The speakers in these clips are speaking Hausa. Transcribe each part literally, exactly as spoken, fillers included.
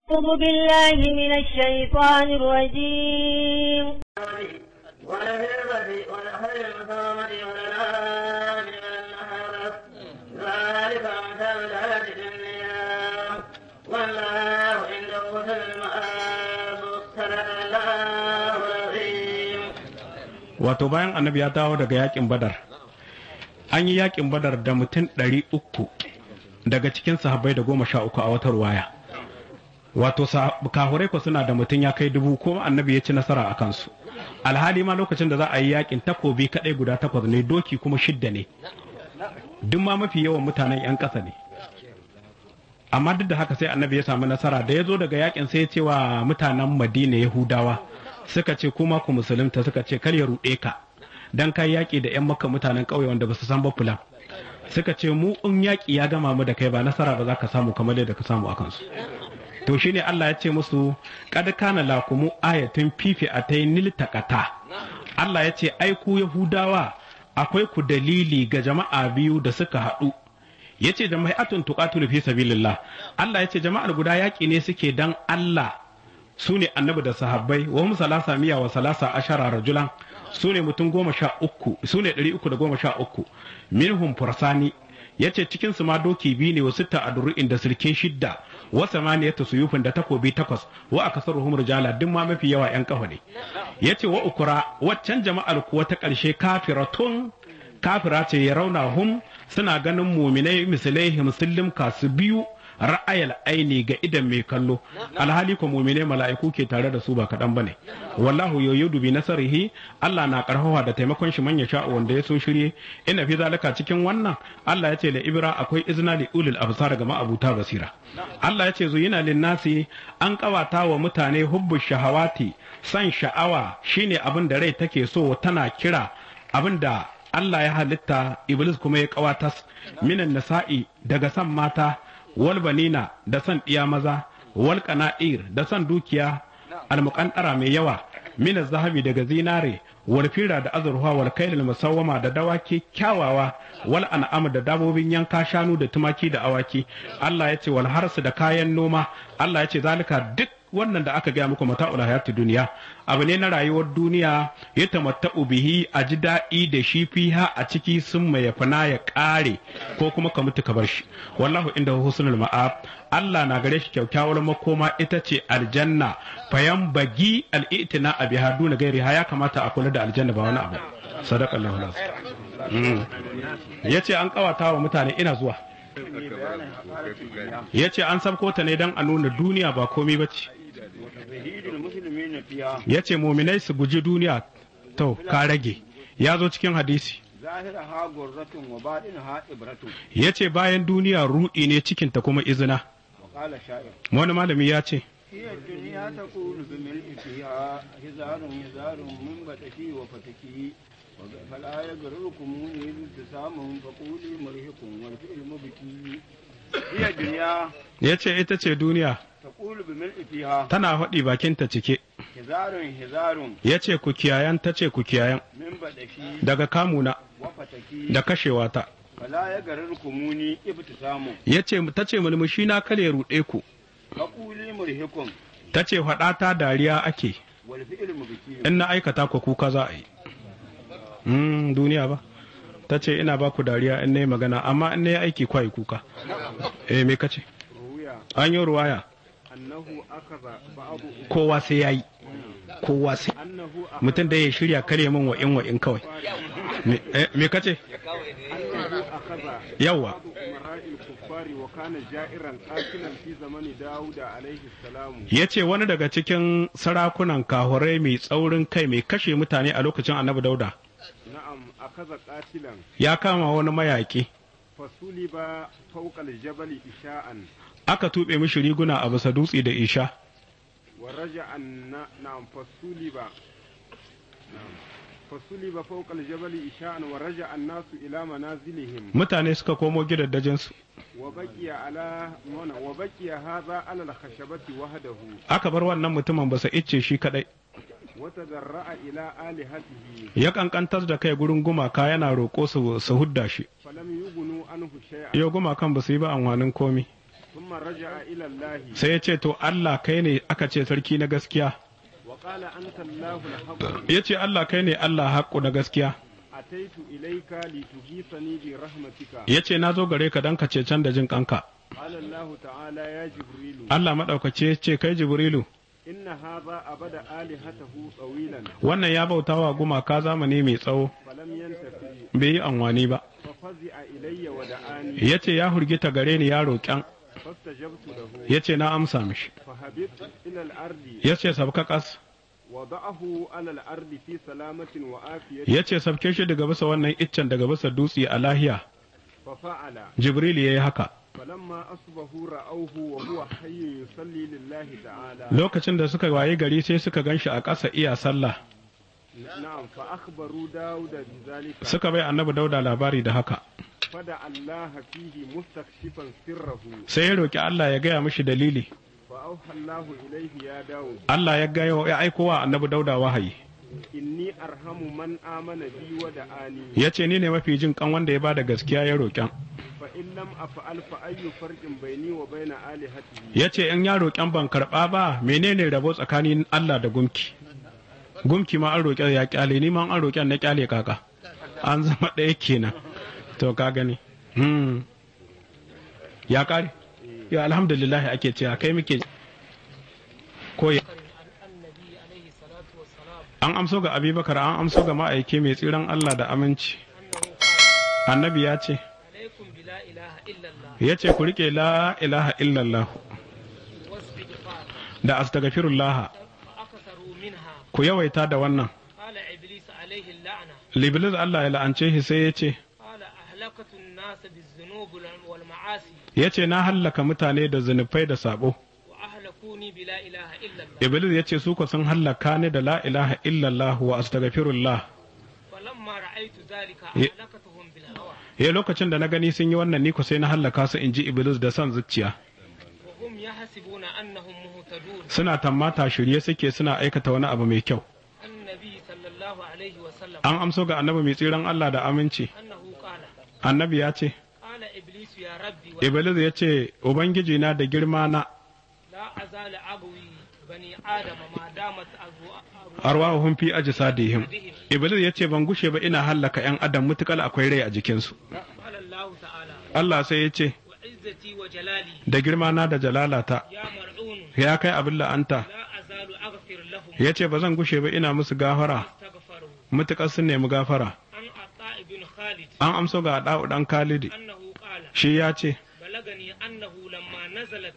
أعوذ بالله من الشيطان الرجيم. وللهبة ولخير المثومة وللآل والنهر ذلك مثل الحياة الدنيا والله عنده حسن المآب صدق الله العظيم. Wato bayan annabi ya dawo daga yakin Badar, an yi yakin Badar da mutum ɗari uku daga cikin sahabbai da goma sha uku a wata ruwaya. Wato kahurai ko suna da mutum ya kai dubu ko annabi ya ci nasara a kansu. Alhali ma lokacin da za a yi yakin takobi kadai guda takwas ne, doki kuma shidda ne, duk ma mafi yawan mutanen yan ƙasa ne. Amma duk da haka sai annabi ya samu nasara. Da ya zo daga yakin sai ya ce wa mutanen Madina Yahudawa, suka ce kuma ku musulunta, suka ce kar ya ruɗe ka dan kai yaki da yan Makka mutanen ƙauye wanda basu san ba fulan. Suka ce mu in yaki ya gama mu da kai ba nasara ba za ka samu kamar yadda ka samu a kansu. To shine Allah ya ce musu kad kana lakumu ayatun fifi ataynil taqata. Allah ya ce ai ku Yahudawa akwai ku dalili ga jama'a biyu da suka haɗu. Yace jama'atun tuqatul fi sabilillah. Allah ya ce jama'ar guda yaki ne suke dan Allah, su ne annabi da sahabbai, wa hum salasa miya wa salasa ashara rajulan, su ne mutum goma sha uku, su ne ɗari uku da goma sha uku, minhum fursani, yace cikin su ma doki biyu ne wa sitta adru'in da sirke shidda, wa samaniyatu suyufin da takobi takwas, wa akasaruhum rijala, duk ma mafi yawa yan kafa ne. Yace wa ukura, waccan jama'ar kuwa ta ƙarshe kafiratun, kafira ce ya rauna hum, suna ganin muminai misalai muslim kasu biyu ra'ayal aini ga idan mai kallo, alhali ko mu'mine mala'iku ke tare da su ba kaɗan bane. Wallahu yuyudu bi nasarihi, Allah na karfafa da taimakon shi man yasha wanda ya so shirye. Ina fi zalika cikin wannan Allah ya ce la ibra akwai izna li ulil absar ga ma'abuta basira. Allah ya ce zuyina lin nasi, an kawata wa mutane hubbu shahawati, san sha'awa shine abin da rai take so, tana kira abin da Allah ya halitta, Iblis kuma ya kawatas, minan nasa'i daga san mata, wal banina da san ɗiya maza, wal qana'ir da san dukiya, al muqantara mai yawa, min zahabi daga zinare, wal fira da azurfa, wal kailil musawwama da dawaki kyawawa, wal an'am da dabobin yanka, shanu da tumaki da awaki. Allah ya ce wal harsu da kayan noma. Allah ya ce zalika duk wannan da aka gaya muku mata'ul hayati duniya, abu ne na rayuwar duniya, ya tamatta'u bihi, a ji daɗi da shi fiha a ciki, sun mai fana ya ƙare ko kuma ka mutu ka bar shi. Wallahu inda husnul ma'ab, Allah na gare shi kyakkyawar makoma ita ce aljanna. Fayan bagi al'itina a biha duna gairi, ha ya kamata a kula da aljanna ba wani abu. Sadaqallahu alazim. Yace an kawata wa mutane, ina zuwa. Yace an sabko ta ne dan a nuna duniya ba komai bace. Ya ce muminai su guji duniya, to ka rage, ya zo cikin hadisi. Ya ce bayan duniya ruɗi ne, cikinta kuma izina. Wani malami ya ce ya ce ita ce duniya tana faɗi bakinta cike. Ya ce ku kiyayan, ta ce ku kiyayan daga kamuna da kashewa ta. Ya ce ta ce mulmushi na kare ruɗe ku. Ta ce faɗa ta dariya ake, in na aikata ku kuka za a yi. Duniya ba ta ce ina ba ku dariya in na yi magana, amma in na yi aiki kwayi kuka. Eh me kace? An yi ruwaya kowa sai ya yi, kowa sai mutum da ya shirya kare min wa'in wa'in kawai. Me kace? Yawa ya ce wani daga cikin sarakunan kahurai mai tsaurin kai mai kashe mutane a lokacin annabi Dauda ya kama wani mayaƙi, aka tuɓe mishi riguna a bisa dutse da isha. Mutane suka komo gidaddajinsu. Aka bar wannan mutumin basa icce shi kadai. Ya kankantar da kai gurin gumaka yana roƙo su hudda shi. Yau gumakan ba su yi ba amfanin komi. ثم رجع إلى الله sai ya ce to Allah kai ne aka ce sarki na gaskiya, وقال أنت الله الحق ya ce Allah kai ne Allah haƙƙo na gaskiya, أتيت إليك لتغيثني برحمتك ya ce na zo gare ka don ka ce can da jin kanka. قال الله تعالى يا جبريل Allah maɗaukaci ya ce kai Jibrilu, إن هذا أبد آلهته طويلا wannan ya bautawa gumaka zamani mai tsawo فلم ينتفي bai yi amfani ba, ففزع إلي ودعاني ya ce ya hurgita gare ni ya roƙen, فاستجبت له ya ce na amsa mishi, فهبطت إلى الأرض ya ce sabka ƙas, وضعه على الأرض في سلامة وعافية ya ce sabke shi daga bisa wannan iccen daga bisa dutse a lahiya. ففعل Jibril ya yi haka. فلما أصبحوا رأوه وهو حي يصلي لله تعالى Lokacin da suka waye gari sai suka gan shi a ƙasa iya sallah, نعم فأخبروا داود بذلك suka bai annabi Dauda labari da haka. فدعا الله فيه مستكشفا سره Sai ya roƙi Allah ya gaya mishi dalili. فأوحى الله إليه يا داود Allah ya gaya ya aiko wa annabi Dauda wahayi. إني أرحم من آمن بي ودعاني Ya ce ni ne mafi jin kan wanda ya bada gaskiya ya roƙen. فإن لم أفعل فأي فرق بيني وبين آلهته Ya ce in ya roƙen ban karɓa ba menene rabo tsakanin Allah da gumki. Gumki ma an roƙe ya ƙyale ni ma an roƙen na ƙyale kaka. An zama ɗaya kenan. To ka gani. Hmm. Ya ƙare? Ya alhamdulillah ake cewa kai muke koya. An amso ga Abubakar an amso ga ma'aiki mai tsiran Allah da aminci. Annabi ya ce, عليكم بلا إله إلا الله ya ce ku riƙe la ilaha illallah واستغفار da astaghfirullah فأكثروا منها ku yawaita da wannan. قال إبليس عليه اللعنة Liblis Allah ya la'ance shi sai ya ce, قال أهلكت الناس بالذنوب والمعاصي ya ce na hallaka mutane da zunubai da sabo. وأهلكوني بلا إله إلا الله Iblis ya ce su ko sun hallaka ni da la ilaha illallah wa astaghfirullah. فلما رأيت ذلك ي- أهلكتهم بالهوى Ya lokacin da na gani sun yi wannan ni ko sai na hallaka su in ji Iblis da son zuciya. وهم يحسبون أنهم مهتدون Suna tammata shirye suke suna aikata wani abu mai kyau. النبي صلى الله عليه وسلم An amso ga annabi mai tsiran Allah da aminci. أنه قال Annabi ya ce, قال إبليس يا ربي Iblis ya ce, Ubangiji na da girma na لا أزال أغوي بني آدم ما دامت أرواحهم arwahum fi ajsadihim. Iblis ya ce ban gushe ba ina hallaka ‘yan adam mutukal akwai rai a jikinsu. قال الله تعالى Allah sai ya ce, وعزتي وجلالي da girma na da jalalata, يا مرعون ya kai abin la'anta, لا أزال أغفر لهم ya ce ba zan gushe ba ina musu gafara, استغفروا mutukar sun nemi gafara. عن عطاء بن خالد An amso ga Da'u ɗan Khalidi, أنه قال shi ya ce, بلغني أنه لما نزلت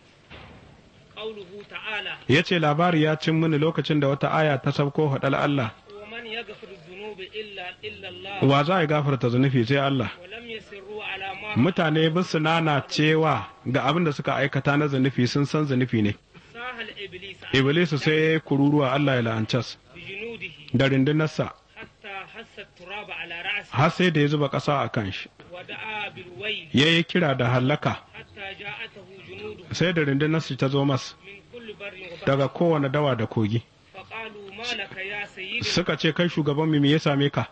قوله تعالى ya ce labari ya cin mini lokacin da wata aya ta sauko haɗal Allah, ومن يغفر الذنوب إلا إلا الله wa za a gafarta zunufi sai Allah. ولم يسروا على ما Mutane ba su nana cewa ga abin da suka aikata na zunufi sun san zunufi ne. ساهل إبليس Iblisu sai ya yi kururuwa Allah ya la'ancas بجنوده da rindunarsa حتى حس التراب على رأسه har sai da ya zuba ƙasa a kan shi. ودعا بالويل Ya yi kira da hallaka حتى جاءته جنوده sai da rindunarsa ta zo mas من كل بر وبحر daga kowane dawa da kogi. فقالوا ما لك يا سيدنا Suka ce kai shugaban mu me ya same ka?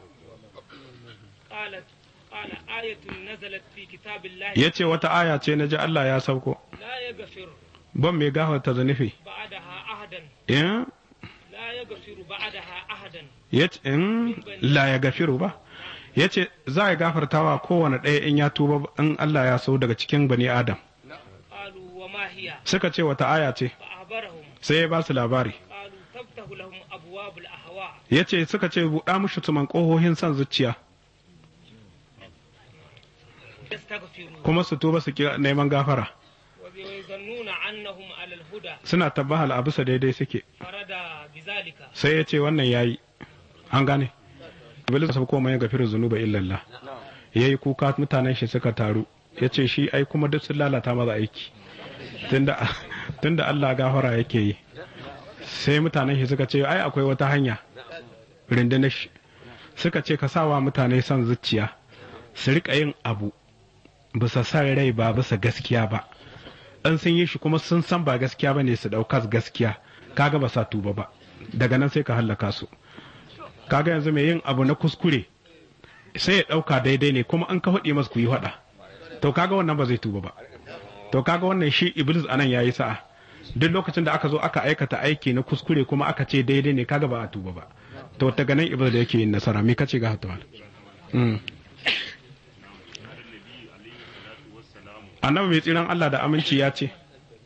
قالت قال آية نزلت في كتاب الله Ya ce wata aya ce na ji Allah ya sauko. لا يغفر Ban mai gafarta zunufi. بعدها أحدا In لا يغفر بعدها أحدا ya ce in la ya gafiru ba. Ya ce za a gafartawa kowane ɗaya in ya tuba in Allah ya so daga cikin bani Adam. قالوا وما هي Suka ce wata aya ce فأخبرهم sai ya ba su labari. قالوا تفتح لهم أبواب الأهواء Ya ce suka ce buɗa mushi tuman ƙohohin son zuciya يستغفرون kuma su tuba su kira neman gafara. ويظنون أنهم على الهدى Suna tabbahal a bisa daidai suke. فرد بذلك Sai ya ce wannan yayi. An gane. Iblis sa kuma ya gafiru zunuba illallah. Yayi kuka mutanen shi suka taru. Ya ce shi ai kuma duk sun lalata maza aiki. Tunda tunda Allah gafara yake yi. Sai mutanen shi suka ce ai akwai wata hanya. Rundunar shi. Suka ce ka sawa mutane son zuciya. Su rika yin abu bisa san rai ba bisa gaskiya ba. In sun yi shi kuma sun san ba gaskiya ba ne su ɗauka gaskiya. Kaga ba sa tuba ba. Daga nan sai ka hallaka su. Kaga yanzu mai yin abu na kuskure sai ya ɗauka daidai ne kuma an ka faɗi masu ku yi faɗa. To kaga wannan ba zai tuba ba. to kaga wannan shi iblis anan yayi sa'a duk lokacin da aka zo aka aikata aiki na kuskure kuma aka ce daidai ne kaga ba a tuba ba to daga nan iblis da yake yin nasara me kace ga hatuwa mm. annabi mai tsiran Allah da aminci ya ce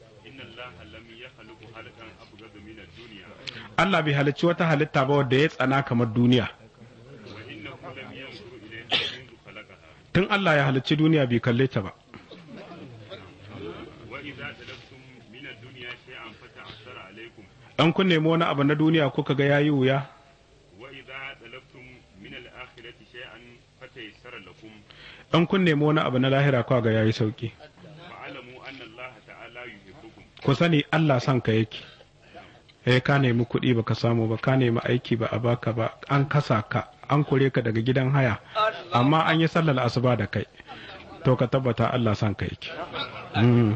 Allah bai halicci wata halitta ba wadda ya tsana kamar duniya tun Allah ya halicci duniya bai kalle ta ba an kun nemi wani abu na duniya kuka ga yayi wuya an kun nemi wani abu na lahira kuka ga yayi sauki ku sani Allah son ka yake eh ka nemi kuɗi baka samu ba ka nemi aiki ba a baka ba an kasa ka an kore ka daga gidan haya amma an yi sallar asuba da kai to ka tabbata Allah son ka yake mm.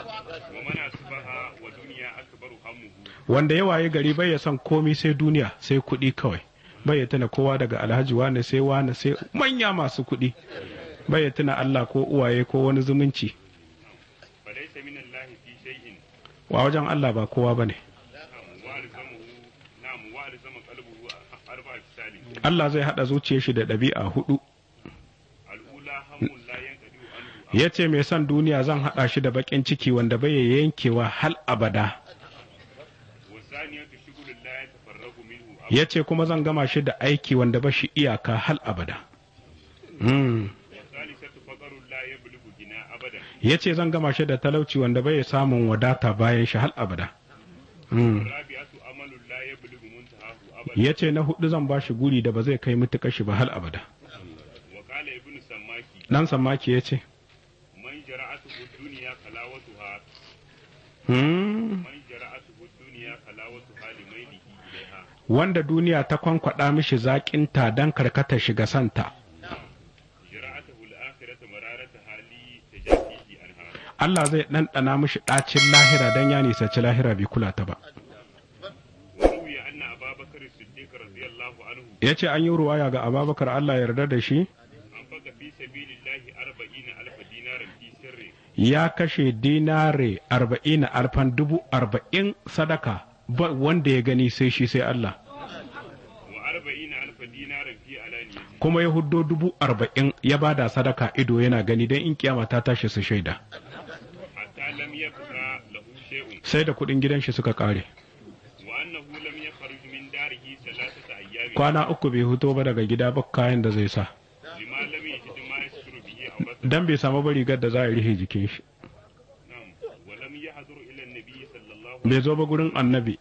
wanda ya waye gari bai ya son komi sai duniya sai kuɗi kawai bai ya tuna kowa daga alhaji wane sai wane sai manya masu kuɗi bai ya tuna Allah ko uwaye ko wani zumunci wa wajen Allah ba kowa bane Allah zai hada zuciyar shi da ɗabi'a hudu ya ce mai son duniya zan hada shi da bakin ciki wanda bai yankewa hal abada ya ce kuma zan gama shi da aiki wanda ba shi iyaka hal abada mm. ya ce zan gama shi da talauci wanda bai samun wadata bayan shi hal abada mm. ya ce na hudu zan ba shi guri da ba zai kai mutuƙa shi ba hal abada dan sammaki ya ce hmm. wanda duniya ta kwankwada mishi zaƙinta don karkata shiga santa Allah zai ɗanɗana mishi ɗacin lahira don ya nisanci lahira bai kula ta ba ya ce an yi ruwaya ga ababakar Allah yarda da shi ya kashe dinare arba'in alfan dubu arba'in sadaka ba wanda ya gani sai shi sai Allah kuma ya huddo dubu arba'in ya bada sadaka ido yana gani don in kiyama ta tashi su shaida sai da kudin gidan shi suka kare kwana uku bai huto ba daga gida ba kayan da zai sa dan bai samu ba rigar da za a rihe jikin shi bai zo ba gurin annabi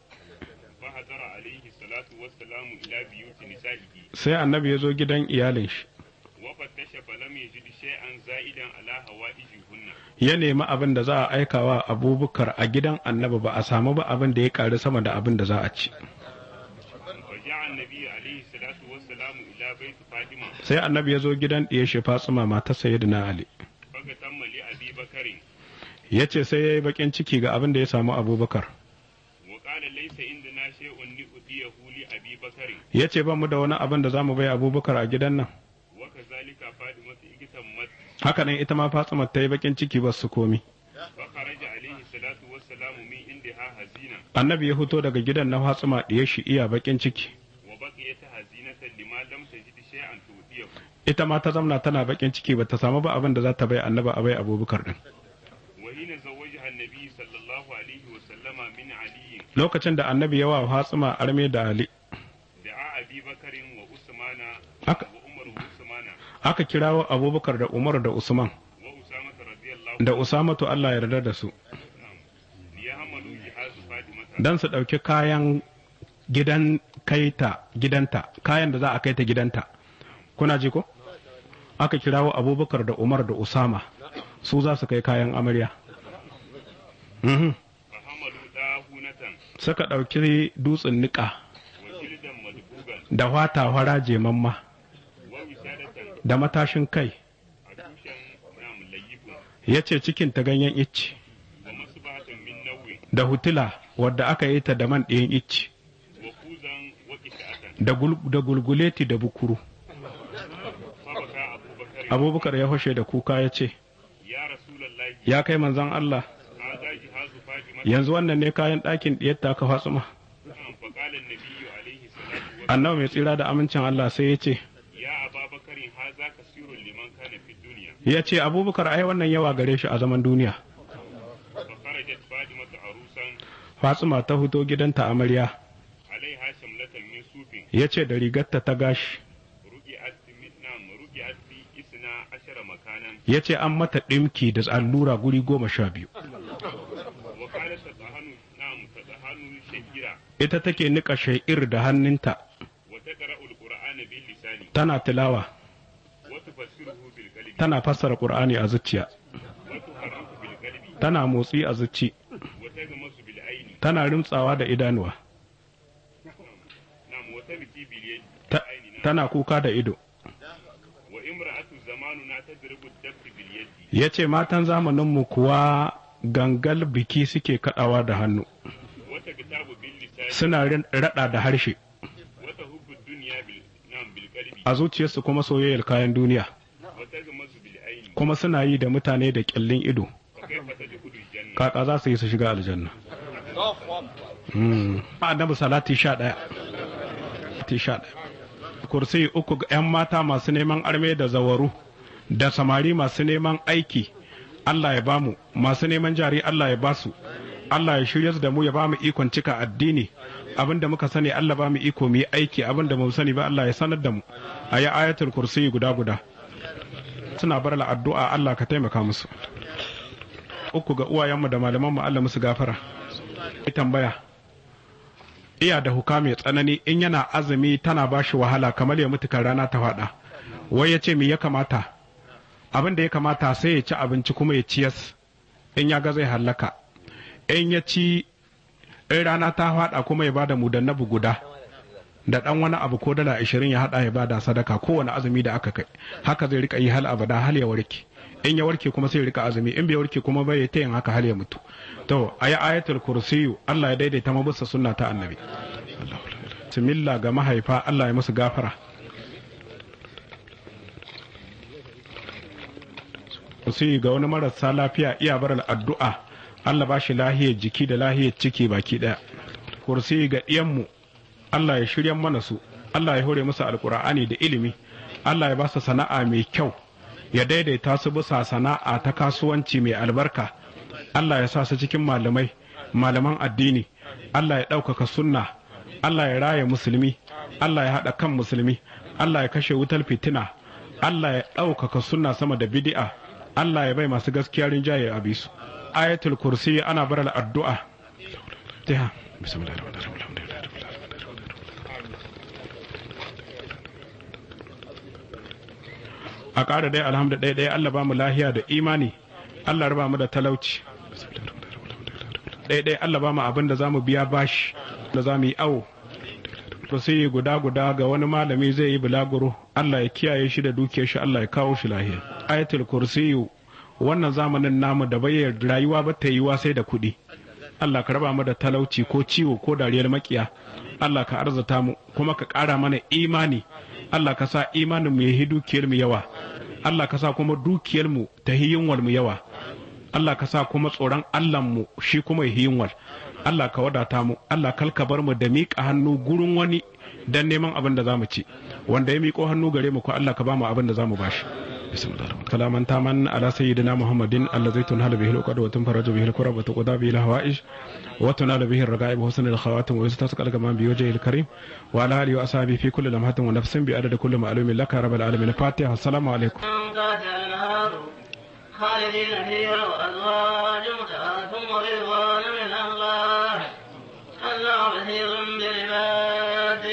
sai annabi ya zo gidan iyalin shi ya nemi abin da za a aikawa abubakar a gidan annabi ba a samu ba abin da ya ƙari sama da abin da za a ci sai annabi ya zo gidan ɗiya shi Fatsima matar sayyidina Ali ya ce sai ya yi bakin ciki ga abin da ya samu abubakar ya ce ba mu da wani abin da za mu bai abubakar a gidan nan haka nan ita ma Fatsima ta yi bakin ciki ba su komi annabi ya fito daga gidan na Fatsima ɗiya shi iya bakin ciki ita ma ta zamna tana bakin ciki ba ta samu ba abin da za ta bai annaba a bai abubakar din lokacin da annabi ya wa Fatsima arme da Ali aka, aka kirawo abubakar da Umar da Usman da Usamatu Allah ya yarda da su dan su ɗauki kayan gidan kaita gidanta kayan da za a kaita gidanta kuna ji ko aka kirawo abubakar da Umar da Usama su za su kai kayan amarya mm-hmm. suka ɗauki dutsen niƙa da wata faraje mamma da matashin kai ya ce cikin ta ganyen icci da hutula wadda aka yi ta da man ɗayan icci da gulguleti da bukuru abubakar ya fashe da kuka ya ce ya kai manzon Allah هذا جهاز فاطمة yanzu wannan ne kayan ɗakin ɗiyarta ka Fatima. فقال النبي عليه الصلاة والسلام Annabi mai tsira da amincin Allah sai ya ce يا أبا بكر هذا كثير لمن كان في الدنيا ya ce Abubakar ai wannan yawa gare shi a zaman duniya. فخرجت فاطمة عروسا Fatima ta fito gidanta amarya عليها شملة من صوف ya ce da rigarta ta gashi رقعت من نعم رقعت في إثنا عشر مكانا ya ce an mata ɗimki da allura guri goma sha biyu. وقالت تطهن نعم تطهن شجرة Ita take niƙa sha'ir da hannunta وتقرأ القرآن باللسان tana tilawa وتفسره بالقلب tana fassara Qur'ani a zuciya وتحرك بالقلب tana motsi a zuci وتغمس بالعين tana rimtsawa da idanuwa نعم وتبكي باليد ta, بالعين نعم tana kuka da ido. وامرأة زماننا تضرب الدف باليد Ya ce matan zamaninmu kuwa gangal biki suke kaɗawa da hannu وتكتاب باللسان suna rin- raɗa da harshe وتهب الدنيا بال... نعم بالقلب a zuciyarsu kuma soyayyar kayan duniya وتغمس بالعين kuma suna yi da mutane da ƙyallin ido. وكيف تدخل الجنة Kaka za su yi su shiga aljanna. Hmm. Annabi salati sha ɗaya. Salati sha ɗaya. Kursi uku ga 'yan mata masu neman arme da zawaru da samari masu neman aiki. Allah ya bamu masu neman jari Allah ya basu. Allah ya shirya su da mu ya bamu ikon cika addini. Abinda muka sani Allah bamu iko mu yi aiki abinda mu sani ba Allah ya sanar da mu. A yi ayatul kursi guda guda. Suna bar addu'a Allah ka taimaka musu. Uku ga uwayenmu da malamanmu Allah musu gafara. Ai tambaya. Iya da huka mai tsanani in yana azumi tana ba shi wahala kamar ya mutu kan rana ta faɗa. Wai ya ce me ya kamata? Abin da ya kamata sai ya ci abinci kuma ya ciyas in ya ga zai hallaka. In ya ci in rana ta faɗa kuma ya bada mudannabu guda. Da ɗan wani abu ko dala ashirin ya haɗa ya bada sadaka kowane azumi da aka kai. Haka zai rika yi hal abada hal ya warke. In ya warke kuma sai ya rika azumi in bai warke kuma bai ta yin haka hal ya mutu. To ayi ayatul kursiyu Allah ya daidaita mabisa sunna ta annabi. Bismillah ga mahaifa Allah ya musu gafara. Kursiyu ga wani marasa lafiya iya barar addu'a Allah ba shi lahiyar jiki da lahiyar ciki baki daya. Kursiyu ga ɗiyanmu Allah ya shirya mana su Allah ya hore musu alkur'ani da ilimi Allah ya ba su sana'a mai kyau ya daidaita su bisa sana'a ta kasuwanci mai albarka Allah ya sa su cikin malamai malaman addini Allah ya ɗaukaka sunna Allah ya raya musulmi Allah ya haɗa kan musulmi Allah ya kashe wutar fitina Allah ya ɗaukaka sunna sama da bid'a Allah ya bai masu gaskiya rinjaye a bisu ayatul kursi ana barar addu'a ta bismillahirrahmanirrahim a ƙara dai alhamdu ɗaya ɗaya Allah ba mu lahiya da imani Allah raba mu da talauci ɗaya ɗaya Allah ba mu abin da za mu biya bashi da za mu yi awo to sai guda guda ga wani malami zai yi bulaguro Allah ya kiyaye shi da dukiyar shi Allah ya kawo shi lahiya ayatul kursiyu wannan zamanin namu da bayyar rayuwa ba ta yiwa sai da kuɗi Allah ka raba mu da talauci ko ciwo ko dariyar makiya Allah ka arzata mu kuma ka ƙara mana imani Allah ka sa imanin mu yahi dukiyar mu yawa Allah ka sa kuma dukiyar mu ta yunwar mu yawa Allah ka sa kuma tsoron Allah mu shi kuma yahi yunwar Allah ka wadata mu Allah kalka bar mu da miƙa hannu gurin wani dan neman abin da zamu ci wanda ya miƙo hannu gare mu ko Allah ka ba mu abin da zamu bashi kalaman taman ala sayyidina muhammadin allazi tunhalu bihi alqad wa tunfaraju bihi alqurab wa tuqda bihi alhawaish wa tunalu bihi alragaib wa husnul khawatim wa yustasqa algamam bi wajhi alkarim wa ala alihi wa ashabihi fi kulli lamhatin wa nafsin bi adad kulli ma'lumin laka rabbal alamin fatiha assalamu alaikum خالدين فيها وأزواج متعات ورضوان من الله الله بصير بالعباد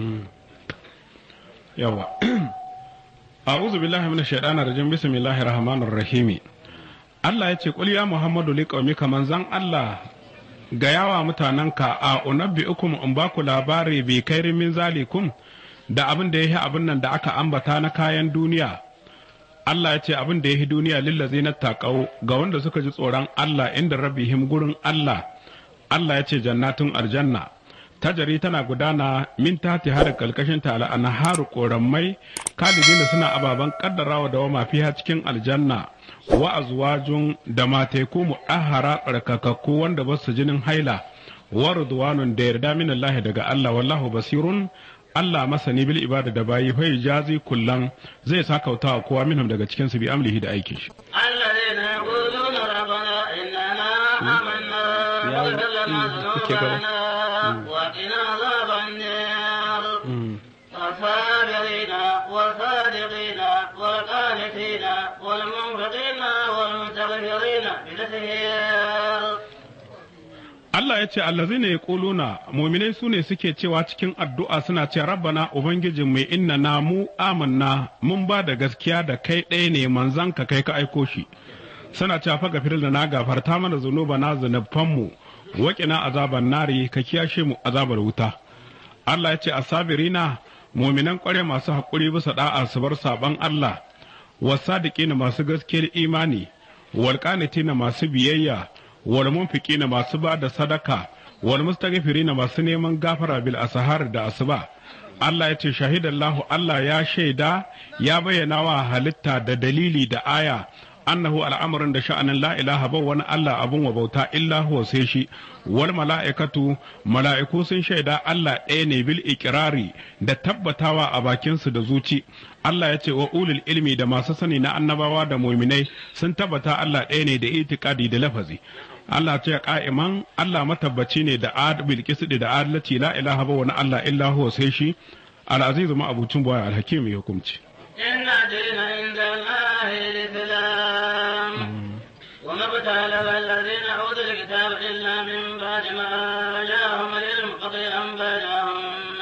يلا أعوذ بالله من الشيطان الرجيم بسم الله الرحمن الرحيم Allah ya ce ƙul ya Muhammadu liƙaumika manzan Allah ga yawa mutanenka a unabbi ukum in ba ku labari bai kai min zalikum da abin da ya yi abin nan da aka ambata na kayan duniya Allah ya ce abin da ya yi duniya lillazi na taƙau ga wanda suka ji tsoron Allah inda rabihim gurin Allah Allah ya ce jannatun aljanna tajari tana gudana min tati har kalkashin ta al'anharu korammai kalidina suna ababan kaddarawa da wama fiha cikin aljanna wa azwajun da mateku mu'ahara tsarkakakku wanda ba su jinin haila wa ridwanun da yarda min Allah daga Allah wallahu basirun Allah masani bil ibada da bayi fa jazi kullan zai sakautawa kowa minhum daga cikin su bi amlihi da aikin shi الذين يقولون ربنا إننا آمنا واغفر لنا ذنوبنا وقنا عذاب النار والصابرين والصادقين والقانتين والمنفقين والمستغفرين بالخير. Allah ya ce allazina yaquluna mu'minai sune suke cewa cikin addu'a suna ce rabbana ubangijin mai inna na mu amanna mun ba da gaskiya da kai ɗaya ne manzan ka kai ka aiko shi suna cewa fa gafir da na gafarta mana zunuba na zunubban mu waƙina azaban nari ka kiyashe mu azabar wuta. Allah ya ce asabirina mu'minan ƙware masu haƙuri bisa da'a su bar saban Allah wasadiqina masu gaskiyar imani wal qanitina masu biyayya wal munfiqina masu ba da sadaka wal mustaghfirina masu neman gafara bil asahar da asuba. Allah ya ce shahidallahu Allah ya shaida ya bayyana wa halitta da dalili da aya annahu al'amarin da sha'anin la ilaha ba wani Allah abun wa bauta illa huwa sai shi wal mala'ikatu mala'iku sun shaida Allah ɗaya ne bil iqrari da tabbatawa a bakin su da zuci. Allah ya ce wa ulul ilmi da masu sani na annabawa da mu'minai sun tabbata Allah ɗaya ne da itiqadi da lafazi. Allah ce qa'iman Allah matabbaci ne da bil qisdi da adalci la ilaha ba wani Allah illa huwa sai shi al-azizu ma abucin boye al-hakim ya hukunci. إن الدين عند الله الإسلام وما ابتلى الذين أوتوا الكتاب إلا من بعد ما جاءهم العلم بغيا بينهم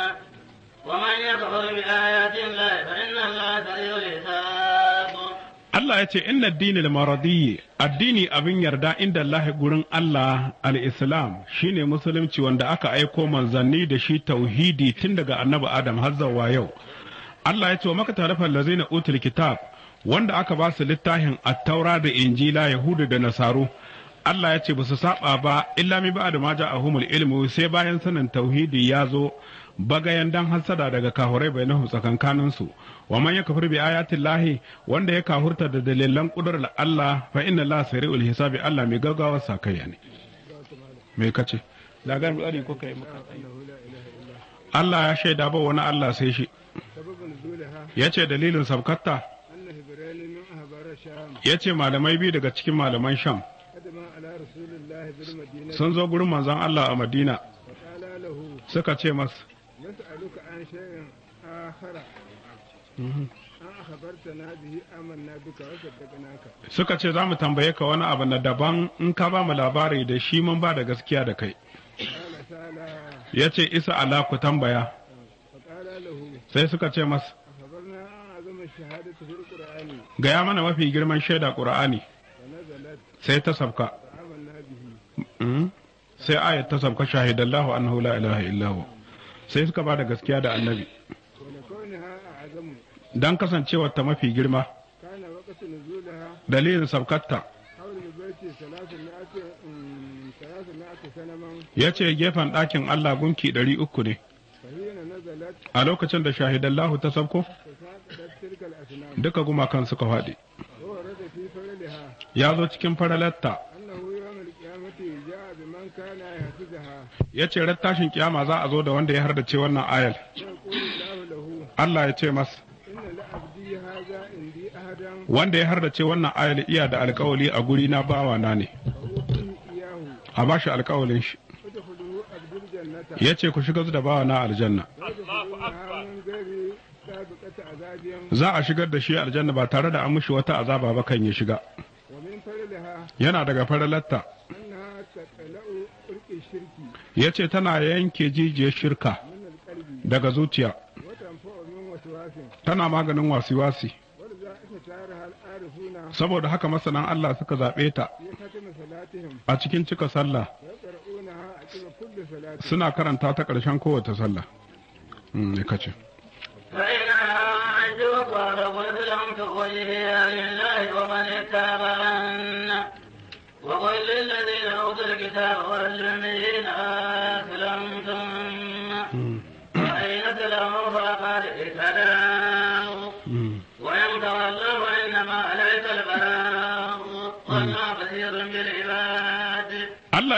ومن يكفر بآيات الله فإن الله سريع الحساب. Allah ya ce inna addini al-maradiyyi addini abin yarda inda Allah gurin Allah al-Islam shine musulunci wanda aka aiko manzanni da shi tauhidi tun daga annabi Adam har zuwa yau. Allah ya ce wa maka tarafan lazina utul kitab wanda aka ba su littafin at-taura da injila yahudu da nasaru. Allah ya ce ba su saba ba illa mi ba'da ma ja'ahumul ilmu sai bayan sanin tauhidi ya zo bagayan dan hasada daga kahurai bainahum tsakankanin su wa man yakfur bi ayatin lahi wanda ya kahurta da dalilan kudurar Allah fa inna Allah sari'ul hisabi Allah mai gaggawa sakayya ne. Me kace lagar mu ko kai maka Allah ya shaida ba wani Allah sai shi ya ce dalilin sabkatta ya ce malamai biyu daga cikin malaman sham sun zo gurin manzon Allah a Madina suka ce masa suka ce za mu tambaye ka wani abu na daban in ka ba mu labari da shi mun ba da gaskiya da kai. Ya ce isa ala ku tambaya sai suka ce masa gaya mana mafi girman shaida ƙura'ani sai ta sabka sai ayat ta sabka shahidallahu annahu la ilaha illahu sai suka ba da gaskiya da annabi dan kasancewar ta mafi girma dalilin sabkatta ya ce gefen ɗakin Allah gunki ɗari uku ne a lokacin da shahidallahu ta sabko duka gumakan suka faɗi ya zo cikin faralatta ya ce ran tashin kiyama za a zo da wanda ya hardace wannan ayal Allah ya ce masa wanda ya hardace wannan ayal iya da alkawali a guri na bawa na ne a ba shi alkawalin shi ya ce ku shiga da bawa na aljanna za a shigar da shi aljanna ba tare da an mushi wata azaba ba kan ya shiga yana daga faralatta ya ce tana yanke jijiyar shirka daga zuciya tana maganin wasi-wasi saboda haka masanan Allah suka zaɓe ta a cikin cika sallah suna karanta ta ƙarshen kowace sallah ne kace فإن عجوك فقلت وجهي لله ومن اتبعن وقل للذين أوتوا الكتاب والأميين أسلمتم وإن أسلموا فقد اهتدوا وإن تولوا فإنما عليك البلاغ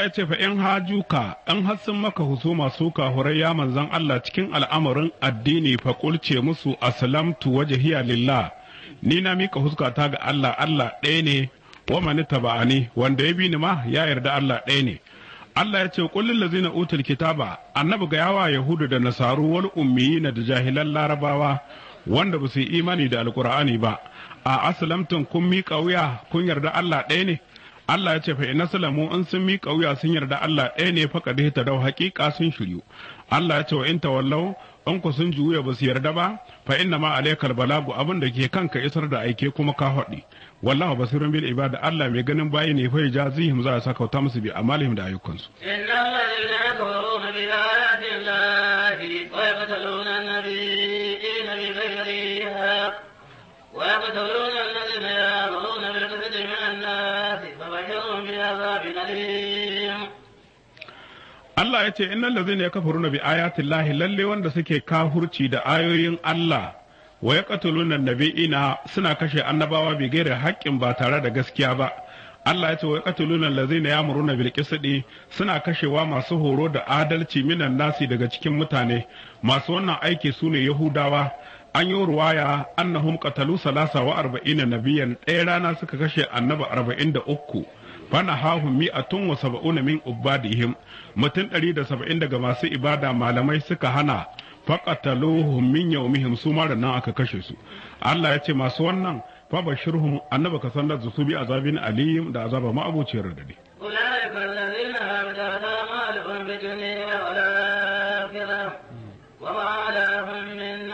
ya ce fa in hajuka an hassun maka husuma su kahurai ya manzan Allah cikin al'amarin addini fa kulce musu aslamtu wajhiya lillah ni na mika huskata ga Allah Allah ɗaya ne wa man tabani wanda ya bi ni ma ya yarda Allah ɗaya ne Allah ya ce kullul ladzina utul kitaba annabi ga yawa yahudu da nasaru wal ummiyina da jahilan larabawa wanda ba su yi imani da alqur'ani ba a aslamtun kun mika wuya kun yarda Allah ɗaya ne Allah ya ce fa inna salamu in sun miƙa wuya sun yarda Allah ɗaya ne fa kadai ta dau haƙiƙa sun shiryu Allah ya ce wa in tawallau in ku sun juya ba su yarda ba fa inna ma alaikal balagu abin da ke kanka isar da aike kuma ka haɗi wallahu basirun bil ibada Allah mai ganin bayi ne fa jazihim za a saka ta musu bi amalihim da ayyukansu innal ladina kafaru bi ayati llahi wa yaqtuluna an-nabiyina bi ghayri haqq wa yaqtuluna alladhina ya'muruna bil qisti min an-nas fabashirhum bi adhabin alim Allah ya ce innal ladzina yakfuruna bi ayati llahi lalle wanda suke kafurci da ayoyin Allah wa yaqtuluna nabiyina suna kashe annabawa bi gairi haƙƙin ba tare da gaskiya ba Allah ya ce wa yaqtuluna allazina ya'muruna bil qisti suna kashewa masu horo da adalci minan nasi daga cikin mutane masu wannan aiki sune yahudawa an yi ruwaya annahum qatalu salasa wa arba'ina nabiyan ɗaya rana suka kashe annaba arba'in da uku fana hahun mi'atun wa saba'una min ubadihim mutum ɗari da saba'in daga masu ibada malamai suka hana faqataluhum min yawmihim su ma nan aka kashe su Allah ya ce masu wannan fa bashirhum annaba ka sanar da su bi azabin alim da azaba ma'abuciyar radadi أولئك الذين هبطت أعمالهم في الدنيا والآخرة وما لهم من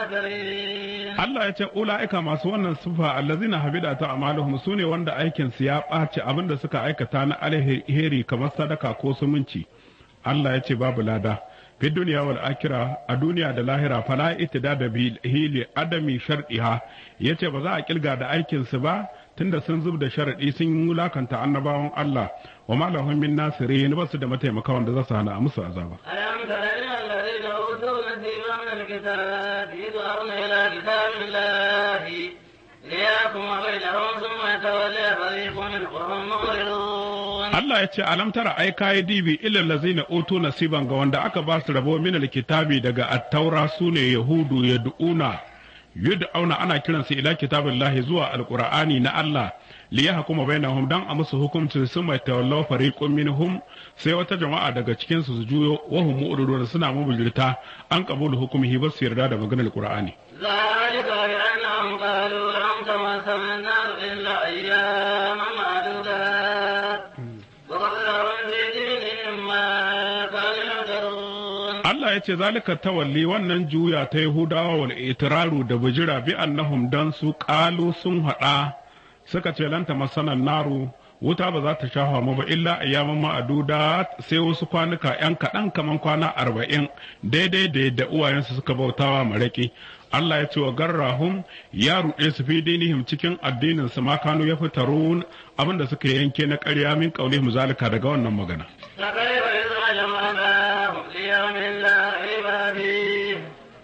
ناصرين Allah ya ce ula'ika masu wannan sufa allazina habida ta amaluhum sune wanda aikin su ya ɓaci abinda suka aikata na alheri kamar sadaka ko sumunci Allah ya ce babu lada fi duniya wal akira a duniya da lahira fala itida da hili adami shardiha yace ba za a kilga da aikin su ba tunda sun zub da sharadi sun wulakanta annabawan Allah wa ma lahum min nasirin ba su da mataimaka wanda za su hana musu azaba ألم تر إلى الذين أوتوا نصيبا من الكتاب يدعون إلى كتاب الله ليحكم بينهم ثم يتولى فريق منهم وهم معرضون Allah ya ce alam tara ai kai dibi ilal lazina utu nasiban ga wanda aka ba su rabo min alkitabi daga at-taura sune yahudu yad'una yud'auna ana kiransu ila kitabillahi zuwa alqur'ani na Allah li yahkuma bainahum dan a musu hukunci sun mai tawallaw fariqun minhum sai wata jama'a daga cikin su su juyo wa hum mu'ridun suna mubujirta an qabulu hukumihi ba su yarda da maganar qur'ani ذلك بأنهم قالوا لم تمسنا النار إلا أياما معدودات وغرهم في دينهم ما كانوا يفترون Allah ya ce zalika tawalli wannan juya ta Yahudawa wal itiraru da bujira bi annahum dan su qalu sun hada suka ce lanta masanan naru wuta ba za ta shafa mu ba illa ayyaman ma'aduda sai wasu kwanuka yan kaɗan kaman kwana arba'in daidai da yadda uwayensu suka bautawa maraki Allah ya ce wa garrahum ya ruɗe su fi dinihim cikin addinin su ma kanu ya fitarun abinda suka yanke na ƙarya min qaulihim zalika daga wannan magana فكيف إذا جمعناهم ليوم لا ريب فيه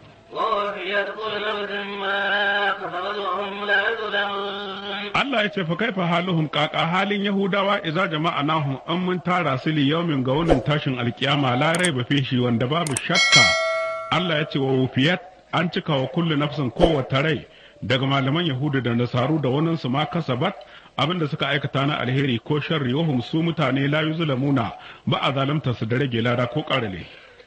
ووفيت كل نفس ما كسبت وهم لا يظلمون Allah ya ce fa kaifa haluhum kaka halin Yahudawa idza jama'anahum an mun tara su li yawmin ga wannan tashin alkiyama la raiba fi shi wanda babu shakka Allah ya ce wa wufiyat an cika wa kullu nafsin kowace rai daga malaman Yahudu da Nasaru da wannan su ma kasabat abinda suka aikata na alheri ko sharri wahum su mutane la yuzlamuna ba a zalunta su da rage lada ko karale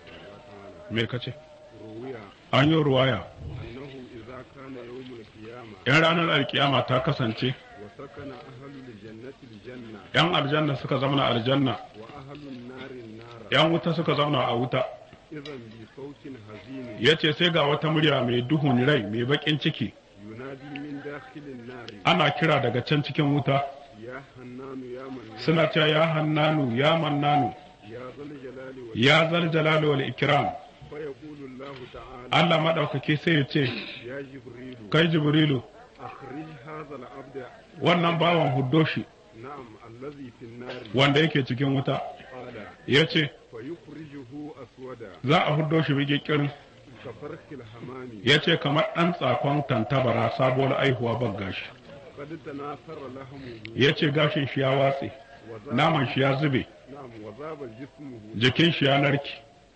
me kace روي an yi ruwaya أنه إذا كان يوم القيامة yan ranar alkiyama ta kasance وسكن أهل الجنة الجنة yan aljanna suka zauna aljanna وأهل النار النار yan wuta suka zauna a wuta إذا بصوت حزين yace sai ga wata murya mai duhun rai mai bakin ciki ينادي من داخل النار ana kira daga can cikin wuta يا حنان يا منان suna cewa ya hannanu ya mannanu يا ذا الجلال والإكرام ya zal jalali wal ikram فيقول الله تعالى Allah madaukake sai ya ce يا جبريل kai jibrilu أخرج هذا العبد wannan bawan huddoshi نعم الذي في النار wanda yake cikin wuta قال yace فيخرجه أسودا za a huddo shi bigikirin كفرخ الحمام yace kamar dan tsakon tantabara sabuwar aihuwa ban gashi قد تناثر لحمه yace gashin shi ya watse naman shi ya zube نعم وذاب جسمه jikin shi ya narki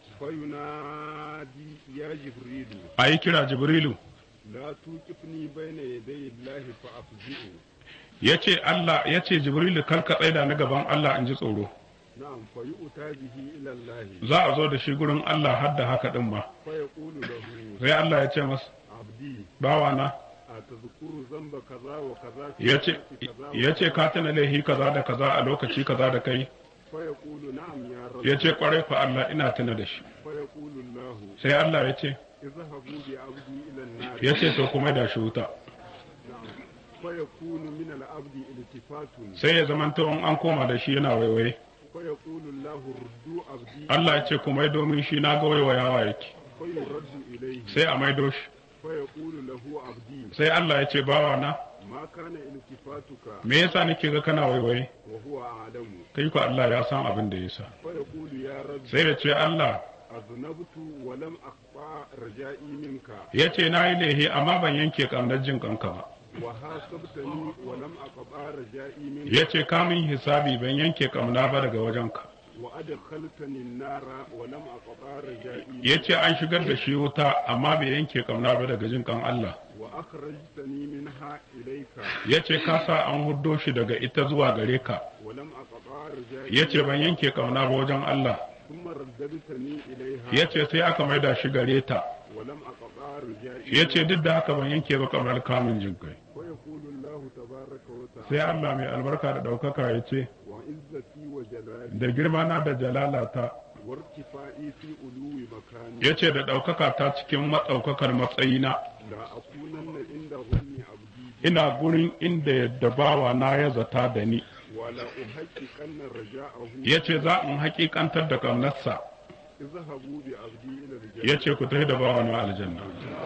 فينادي يا جبريل a yi kira jibrilu لا توقفني بين يدي الله فأفزئه ya ce Allah ya ce jibrilu kar ka tsaida ni gaban Allah in ji tsoro نعم فيؤتى به إلى الله za a zo da shi gurin Allah har da haka din ma فيقول له sai Allah ya ce masa عبدي bawana أتذكر ذنب كذا وكذا في ya ce وقت كذا ya ce ka tana laihi kaza da kaza a lokaci kaza da kai فيقول نعم يا رب ya ce kwarai fa Allah ina tuna da shi فيقول الله sai Allah ya ce اذهبوا بعبدي إلى النار ya ce to kuma da shi wuta نعم فيكون من العبد التفات sai ya zamanto in an koma da shi yana waiwaye فيقول الله ردوا عبدي Allah ya ce kuma domin shi na ga waiwayawa yake فيرد إليه sai a maido shi فيقول له عبدي sai Allah ya ce bawana ما كان التفاتك me yasa nake ga kana waiwaye وهو أعلم kai ko Allah ya san abin da yasa فيقول يا رب sai ya ce Allah أذنبت ولم أقطع رجائي منك ya ce na yi laihi amma ban yanke kamnar jin kanka ba وحاسبتني ولم أقطع رجائي منك ya ce kamun hisabi ban yanke kamna ba daga wajenka وأدخلتني النار ولم أقطع رجائي ya ce an shigar da shi wuta amma bai yanke kamna ba daga jin kan Allah وأخرجتني منها إليك ya ce ka sa an huddo shi daga ita zuwa gare ka ولم أقطع رجائي ya ce ban yanke kauna ba wajen Allah ثم رددتني إليها ya ce sai aka maida shi gare ta ولم أقطع رجائي ya ce duk da haka ban yanke ba kamar kamun jin kai ويقول الله تبارك وتعالى sai Allah mai albarka da ɗaukaka ya ce وعزتي وجلالي da girma na da jalalata وارتفاعي في علو مكاني ya ce da ɗaukaka ta cikin matsaukakar matsayina لا أكونن عند ظن عبدي ina gurin inda yadda bawa na ya zata da ni ولا أحققن رجاءه ya ce za in hakikantar da ƙaunarsa اذهبوا بعبدي إلى الجنة ya ce ku tafi da bawa na aljanna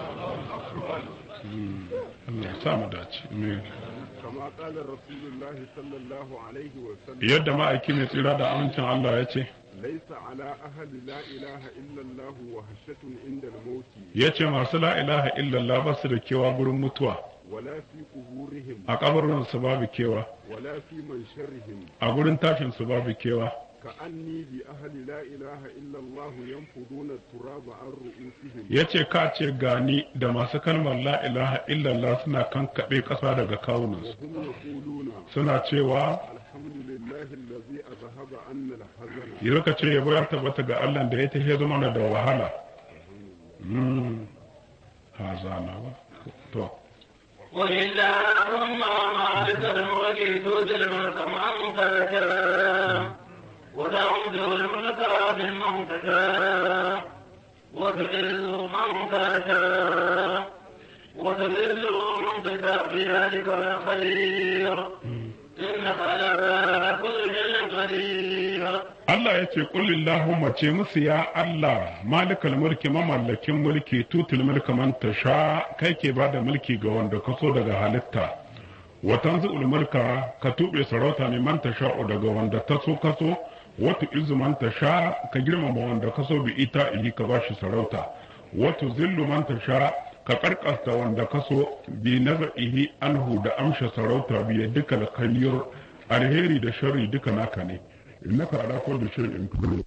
Hmm. Allah ya sa mu dace Amin. كما قال رسول الله صلى الله عليه وسلم yadda ma'aiki mai tsira da amincin Allah ya ce ليس على أهل لا إله إلا الله وهشة عند الموت ya ce masu la ilaha illallah ba su da kewa gurin mutuwa ولا في قبورهم a kabarin su babu kewa ولا في منشرهم a gurin tashin su babu kewa كأني بأهل لا إله إلا الله ينفضون التراب عن رؤوسهم ya ce ka ce gani da masu kalmar la ilaha illallah suna kankaɓe ƙasa daga kawunansu وهم يقولون suna cewa الحمد لله الذي أذهب عنا الحزن yi rika ce yabo ya tabbata ga Allah da ya tafiye zama da wahala Hmm. hazana ba to قل اللهم مالك الملك تؤتي الملك من تشاء وتعوذ الملك ممن تشاء وتعز من تشاء وتذل من تشاء بيدك الخير إنك على كل شيء قدير Allah ya ce Allahumma ce musu ya Allah malikal mulki mamallakin mulki tutul mulka man tasha kai ke bada mulki ga wanda ka so daga halitta wa tanzul mulka ka tube sarauta ne man tasha daga wanda ta so ka so wata izu man tasha ka girmama wanda ka so bi ita ili ka bashi sarauta wata zillu man tasha ka karkasta wanda ka so bi nazaihi anhu da amsha sarauta bi duka da kaliyar alheri da sharri duka naka ne innaka ala kulli shay'in qadir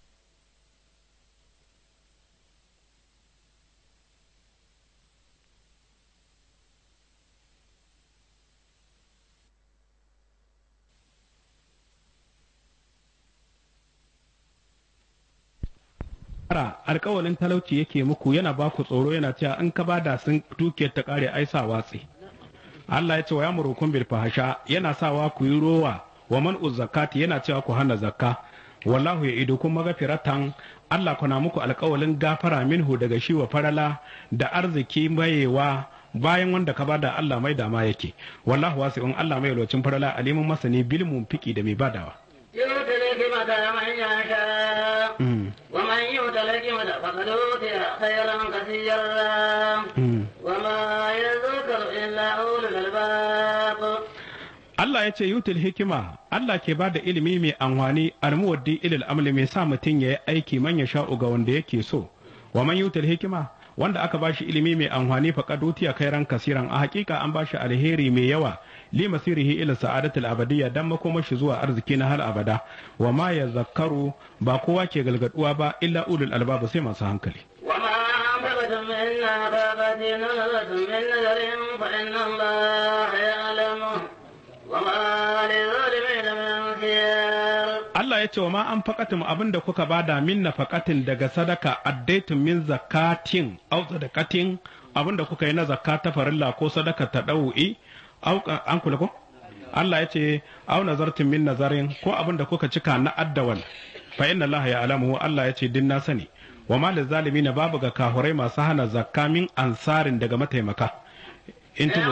alƙawalin talauci yake muku yana ba ku tsoro yana cewa in ka bada sun dukiyar ta kare ai sa watsi Allah ya ce wa yamurukun bil fahasha yana sawa ku yi rowa wa man zakati yana cewa ku hana zakka wallahu ya idu kuma gafiratan Allah kuna muku alƙawalin gafara minhu daga shi wa farala da arziki mayewa bayan wanda ka bada Allah mai dama yake wallahu wasi'un Allah mai lokacin farala alimun masani bil munfiki da mai badawa يؤتي الحكمة من يشاء ومن يؤت الحكمة فقد أوتي خيرا كثيرا وما يذكر إلا أولو الألباب Allah ya ce yutul hikima Allah ke bada ilimi mai amfani almuwaddi ilil amli mai sa mutum ya yi aiki man ya sha'u ga wanda yake so wa man yutul hikima wanda aka bashi ilimi mai amfani fa kadutiya kairan kasiran a hakika an bashi alheri mai yawa li masirihi ila sa'adatul abadiyya dan makomashi zuwa arziki na har abada wa ma yazakkaru ba kowa ke galgaduwa ba illa ulul albab sai masu hankali أنفقتم من نفقة نفقة من نذر فإن الله يعلمه وما للظالمين من خيار Allah ya ce wa ma an faƙatin abin da kuka bada min nafaqatin daga sadaka addaitun min zakatin au sadaqatin abin da kuka yi na zakka ta farilla ko sadaka ta ɗau'i an kula ko Allah ya ce au nazartin min nazarin ko abin da kuka cika na addawal fa inna Allah ya alamu Allah ya ce din na sani wa ma na babu ga kahurai masu hana zakka min ansarin daga mataimaka in tubu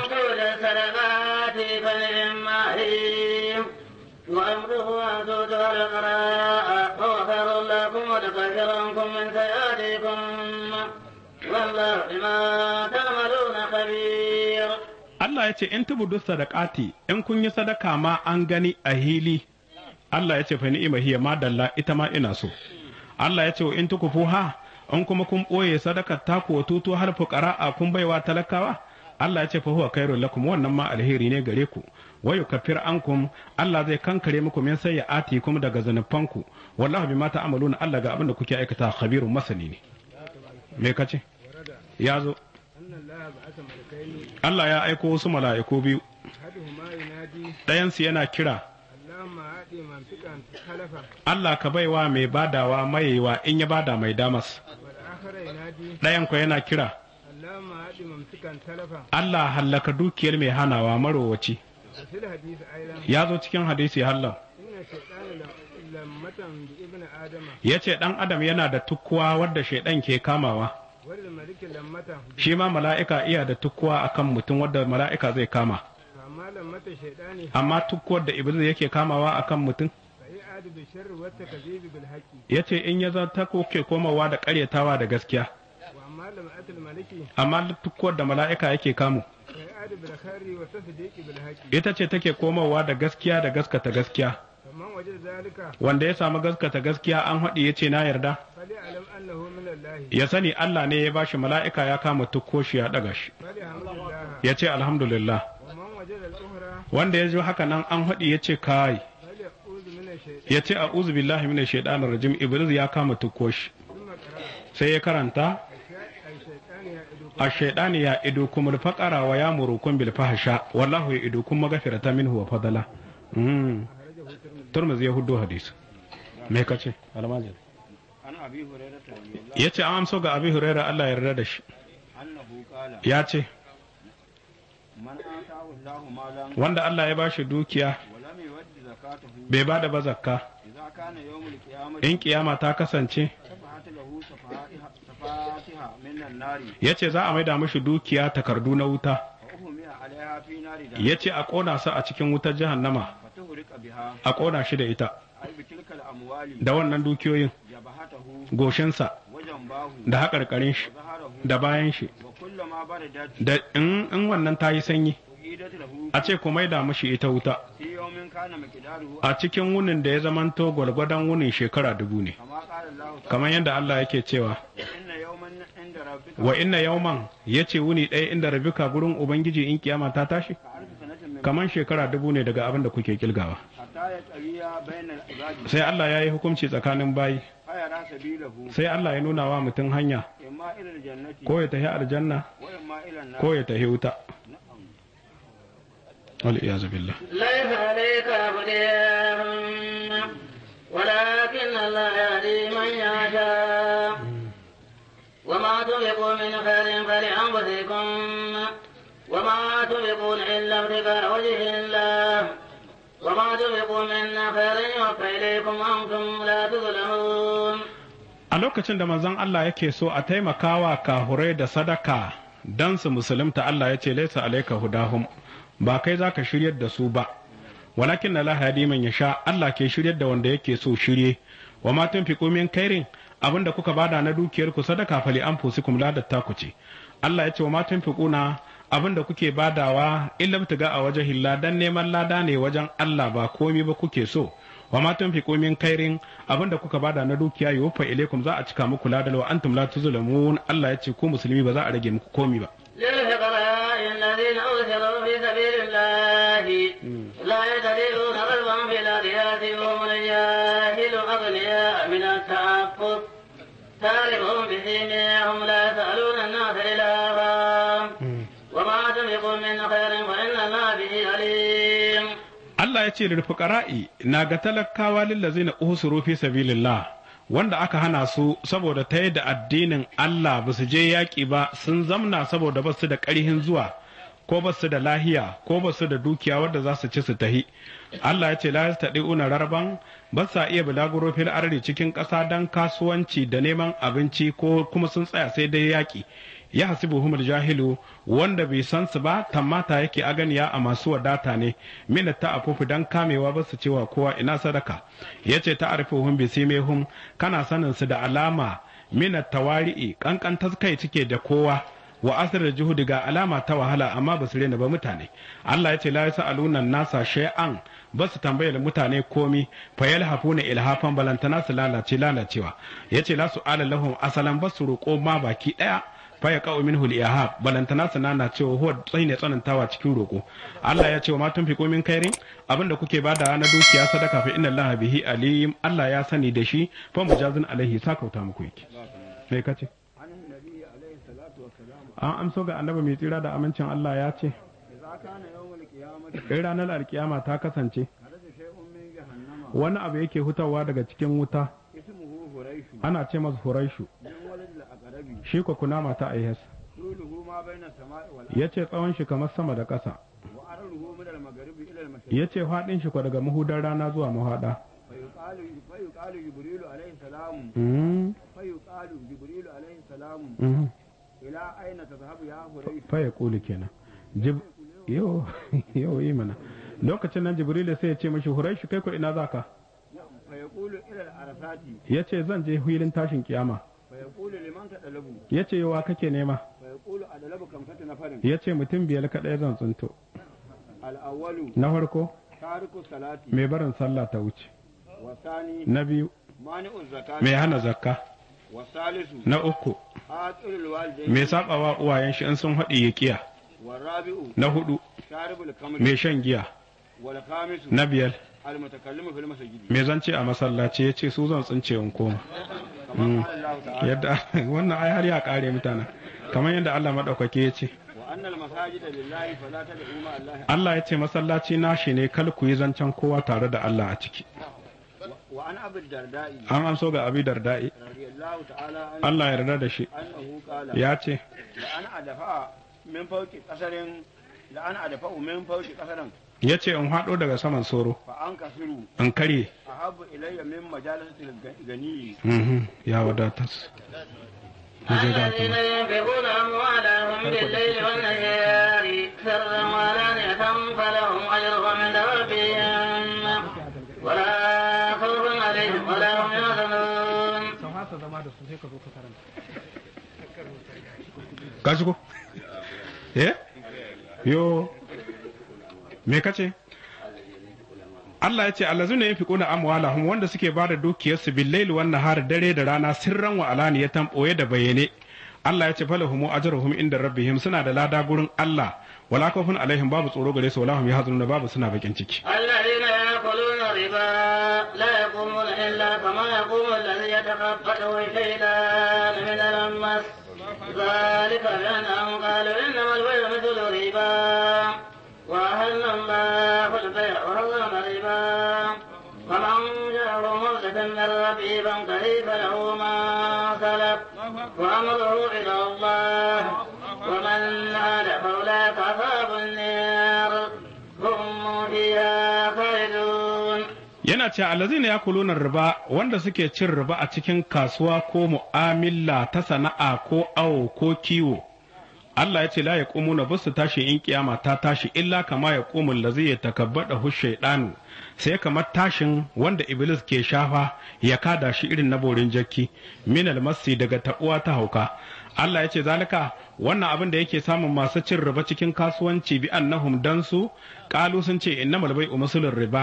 وأمره أن تؤتوا القراء هو خير لكم وتكفر عنكم من سيئاتكم والله بما تعملون خبير. Allah ya ce in tubudu sadaqati in kun yi sadaka ma an gani a hili Allah ya ce fa ni'ima hiya ma dalla ita ma ina so. Allah ya ce in tukufuha in kuma kun boye sadakar ta ku tutu har fuqara kun baiwa talakawa Allah ya ce fa huwa khairul lakum wannan ma alheri ne gare ku wa yukaffir ankum Allah zai kankare muku min sayyi'ati kuma daga zanufanku wallahi bima ta'maluna Allah ga abin da kuke aikata khabirun masani ne me kace ya zo Allah ya aiko wasu mala'iku biyu ɗayan su yana kira Allah ka baiwa mai badawa mayewa in ya bada mai damas ɗayan ku yana kira Allah hallaka dukiyar mai hanawa marowaci ya zo cikin hadisi hallau ya ce ɗan adam yana da tukkuwa wadda shaidan ke kamawa shi ma mala'ika iya da tukkuwa akan mutum wadda mala'ika zai kama amma tukkuwar da iblis yake kamawa akan mutum ya ce in ya zata ke komawa da ƙaryatawa da gaskiya amma tukkuwar da mala'ika yake kamu ita ce take komawa da gaskiya da gaskata gaskiya wanda ya samu gaskata gaskiya an haɗi ya ce na yarda ya sani Allah ne ya bashi mala'ika ya kama tukko shi ya ɗaga shi ya ce alhamdulillah wanda ya ji haka nan an haɗi ya ce kai ya ce a uzu billahi mina shaidanar rajim iblis ya kama tukko shi sai ya karanta a shaidani ya ido kuma faƙara wa ya murukun bil fahsha wallahu ya ido kuma gafirata minhu wa fadala turmuz ya hudu hadisi me kace almajir ya ce an amso ga abi huraira Allah ya yarda da shi ya ce wanda Allah ya bashi dukiya bai bada ba zakka in kiyama ta kasance ya ce za a maida mashi dukiya takardu na wuta ya ce a ƙona su a cikin wutar jahannama a ƙona shi da ita da wannan dukiyoyin goshinsa da haƙarƙarin shi da bayan shi da in wannan ta yi sanyi a ce ku maida mashi ita wuta a cikin wunin da ya zamanto gwargwadon wunin shekara dubu ne kamar yadda Allah yake cewa wa inna yauman ya ce wuni ɗaya inda rabika gurin ubangiji in kiyama ta tashi kamar shekara dubu ne daga abin da kuke kilgawa sai Allah ya yi hukunci tsakanin bayi sai Allah ya nuna wa mutum hanya ko ya tafi aljanna ko ya tafi wuta والعياذ بالله ليس عليك هديهم ولكن الله يهدي من يشاء وما تنفقوا من خير فلأنفسكم وما تنفقون إلا ابتغاء وجه الله وما تنفقوا من خير يوفى إليكم وأنتم لا تظلمون. a lokacin da manzon Allah yake so a taimakawa kahurai da sadaka dan su musulunta Allah ya ce laisa alaika hudahum ba kai za ka shiryar da su ba walakin na lahadi man ya sha Allah ke shiryar da wanda yake so shirye wa ma tunfiqu min khairin abinda kuka bada na dukiyar ku sadaka fali anfusikum ladatta ku ce Allah ya ce wa ma tunfiquna abinda kuke badawa illa btaga a wajhillah dan neman lada ne wajen Allah ba komai ba kuke so wa ma tunfiqu min khairin abinda kuka bada na dukiya yuwaffa ilaikum za a cika muku ladal wa antum la tuzlamun Allah ya ce ku musulmi ba za a rage muku komi ba للفقراء الذين أرسلوا في سبيل الله لا يدرون غربا في الأرض يأتيهم الجاهل أغنياء من التعفف تعرفهم بسيماهم لا يسألون الناس إلها وما تنفقوا من خير فإن الله به عليم. Allah ya ce da fuqara'i na ga talakawa lillazina uhsuru fi sabilillah wanda aka hana su saboda ta da addinin Allah ba su je yaƙi ba sun zamna saboda ba su da ƙarhin zuwa ko ba su da lahiya ko ba su da dukiya wadda za su ci su tahi Allah ya ce la yastadi'una rarban ba sa iya bulaguro fil ardi cikin ƙasa dan kasuwanci da neman abinci ko kuma sun tsaya sai dai yaƙi ya hasibuhumul jahilu wanda bai san su ba tammata yake aganiya a masu wadata ne min ta'afufu dan kamewa ba su cewa kowa ina sadaka yace ta'arifuhum bi simehum kana sanin su da alama min tawari'i kankan taskai cike da kowa wa asr juhudi ga alama ta wahala amma ba su rena ba mutane Allah yace la yasaluna nasa shay'an ba su tambayar mutane komi fa yalhafuna ilhafan balantana su lalace lalacewa yace la su ala lahum asalan ba su roƙo ma baki daya faya kawo min hul ihab balantana sanana cewa huwa tsayi ne tsanantawa cikin roko Allah ya ce wa matun fi komin kairin abinda kuke bada na dukiya sadaka fa inna Allah bihi alim Allah ya sani da shi fa mujazin alaihi sakauta muku yake me kace an amso ga annabi mai tsira da amincin Allah ya ce in ranar alkiyama ta kasance wani abu yake hutawa daga cikin wuta ana ce masa huraishu shi ko kunama ta aihas ya ce tsawon shi kamar sama da ƙasa ya ce faɗin shi ko daga mahudar rana zuwa mahaɗa faya ƙuli kenan yau yau yi mana lokacin nan jibrilu sai ya ce mashi huraishi kai ko ina za ka ya ce zan je filin tashin kiyama ya ce yawa kake nema ya ce mutum biyar kaɗai zan tsinto na farko mai barin sallah ta wuce na biyu mai hana zakka na uku mai saɓawa uwayen shi in sun haɗi ya kiya na hudu mai shan giya na biyar me zan ce a masallaci ya ce su zan tsince in koma yadda wannan ai har ya kare mutane kamar yadda Allah madaukake ya ce Allah ya ce masallaci nashi ne kal ku yi zancen kowa tare da Allah a ciki an amso ga abi darda'i Allah ya yarda da shi ya ce ya ce in haɗo daga saman soro in karye ya wadatar الذين ينفقون أموالهم بالليل والنهار سرا وعلانية فلهم أجرهم عند ربهم ولا خوف عليهم ولا هم يحزنون. Kashi eh yo me kace Allah ya ce allazina yunfiquna amwalahum wanda suke bada dukiyarsu bil-laili wan nahar dare da rana sirran wa alaniyatan boye da bayyane Allah ya ce falahum ajruhum inda rabbihim suna da lada gurin Allah wala kafun alaihim babu tsoro gare su wala hum yahzanuna babu suna bakin ciki الذين يأكلون الربا لا يقومون إلا كما يقوم الذي يتخبطه الشيطان من المس ذلك بأنهم قالوا إنما البيع مثل الربا وأهل الله البيع وحرم الربا فمن جاءه موعظة من ربه فانتهي فله ما سلف وأمره إلى الله ومن عاد فأولئك أصحاب النار هم فيها خالدون. yana ce allazina yakuluna riba wanda suke cin riba a cikin kasuwa ko mu'amala ta sana'a ko awo ko kiwo Allah ya ce la yaqumuna basu tashi in kiyama ta tashi illa kama yaqumul ladzi yatakabbada hu shaytanu sai kamar tashin wanda iblis ke shafa ya kada shi irin na borin jakki minal masi daga tabuwa ta hauka Allah ya ce zalika wannan abin da yake samun masu cin riba cikin kasuwanci bi annahum dan su qalu sun ce innamal bai'u masulur riba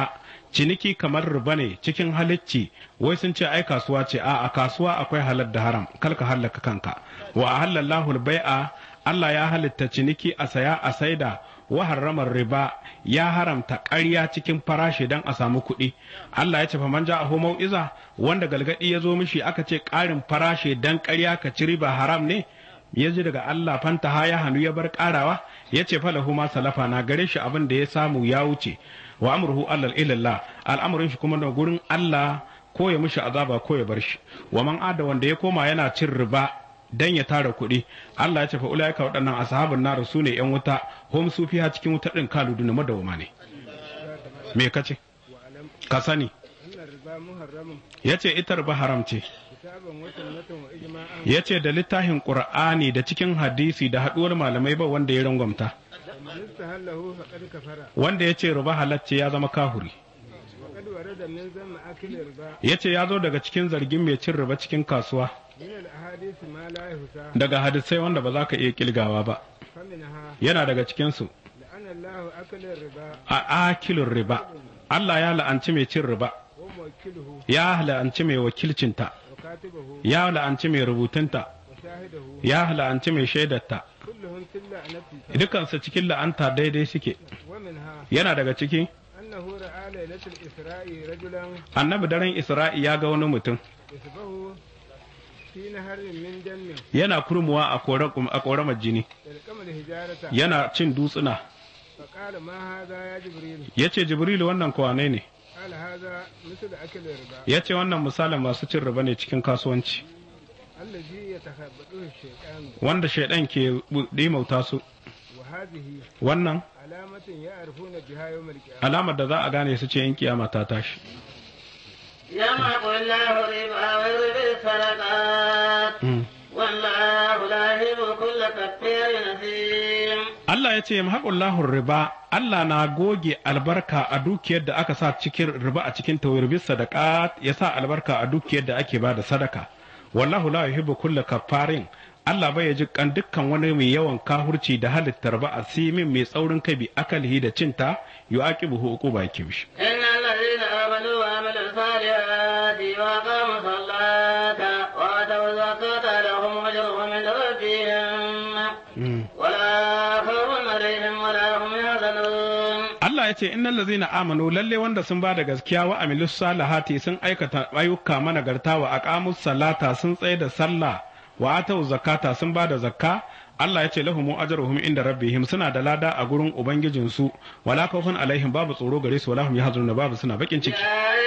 ciniki kamar riba ne cikin halicci wai sun ce ai kasuwa ce a a kasuwa akwai halal da haram kalka halaka kanka wa halallahu al-bai'a Allah ya halitta ciniki a saya a saida wa harramar riba ya haramta ƙarya cikin farashi don a samu kuɗi. Allah ya ce faman ja'ahu mau'iza wanda galgadi ya zo mishi aka ce ƙarin farashi don ƙarya ka ci riba haram ne ya ji daga Allah fanta ha ya hannu ya bar ƙarawa ya ce falahu ma salafa na gare shi abin da ya samu ya wuce wa amruhu allal ilallah al'amarin shi kuma da gurin Allah ko ya mishi azaba ko ya bar shi wa man ada wanda ya koma yana cin riba dan ya tara kuɗi Allah ya ce fa ulaika waɗannan ashabun nar su ne yan wuta hum su fiha cikin wuta din kaludu na madawama ne me kace ka sani yace ita riba haram ce yace da littafin qur'ani da cikin hadisi da haduwar malamai ba wanda ya rangwamta wanda yace riba halacce ya zama kahuri yace ya zo daga cikin zargin mai cin riba cikin kasuwa daga hadisai wanda ba za ka iya kilgawa ba yana daga cikinsu a akilin riba Allah ya la'anci mai cin riba ya la'anci mai wakilcinta ya la'anci mai rubutunta ya la'anci mai shaidarta dukansu cikin la'anta daidai suke yana daga ciki annabi daren isra'i ya ga wani mutum yana kurmuwa a ƙoramar jini yana cin dutsuna ya ce jibrilu wannan kwane ne ya ce wannan misalin masu cin riba ne cikin kasuwanci wanda shaidan ke ɗimauta su wannan alamar da za a gane su ce in kiyama ta tashi يمحق الله الربا ويربي الصدقات والله لا يحب كل كفار نثيم Allah ya ce yamhaqullahu riba Allah na goge albarka a dukiyar da aka sa cikin riba a cikin tawirbi sadaqat ya sa albarka a dukiyar da ake bada sadaka wallahu la yuhibbu kulla kafarin Allah bai ji kan dukkan wani mai yawan kahurci da halittar ba a simin mai tsaurin kai bi akalihi da cinta yu'aqibuhu uquba yake mishi innal ladina amanu wa amilus salihati wa aqamu salata wa atu zakata lahum ajruhum inda rabbihim wala khawfun alaihim wala hum yahzanun Allah ya ce innal ladina amanu lalle wanda sun ba da gaskiya wa amilus salihati sun aikata ayyuka managarta wa aqamus salata sun tsaye da sallah wa atau zakata sun bada zakka Allah ya ce lahumu ajruhum inda rabbihim suna da lada a gurin ubangijinsu wala khawfun alaihim babu tsoro gare su wala hum yahzanun babu suna bakin ciki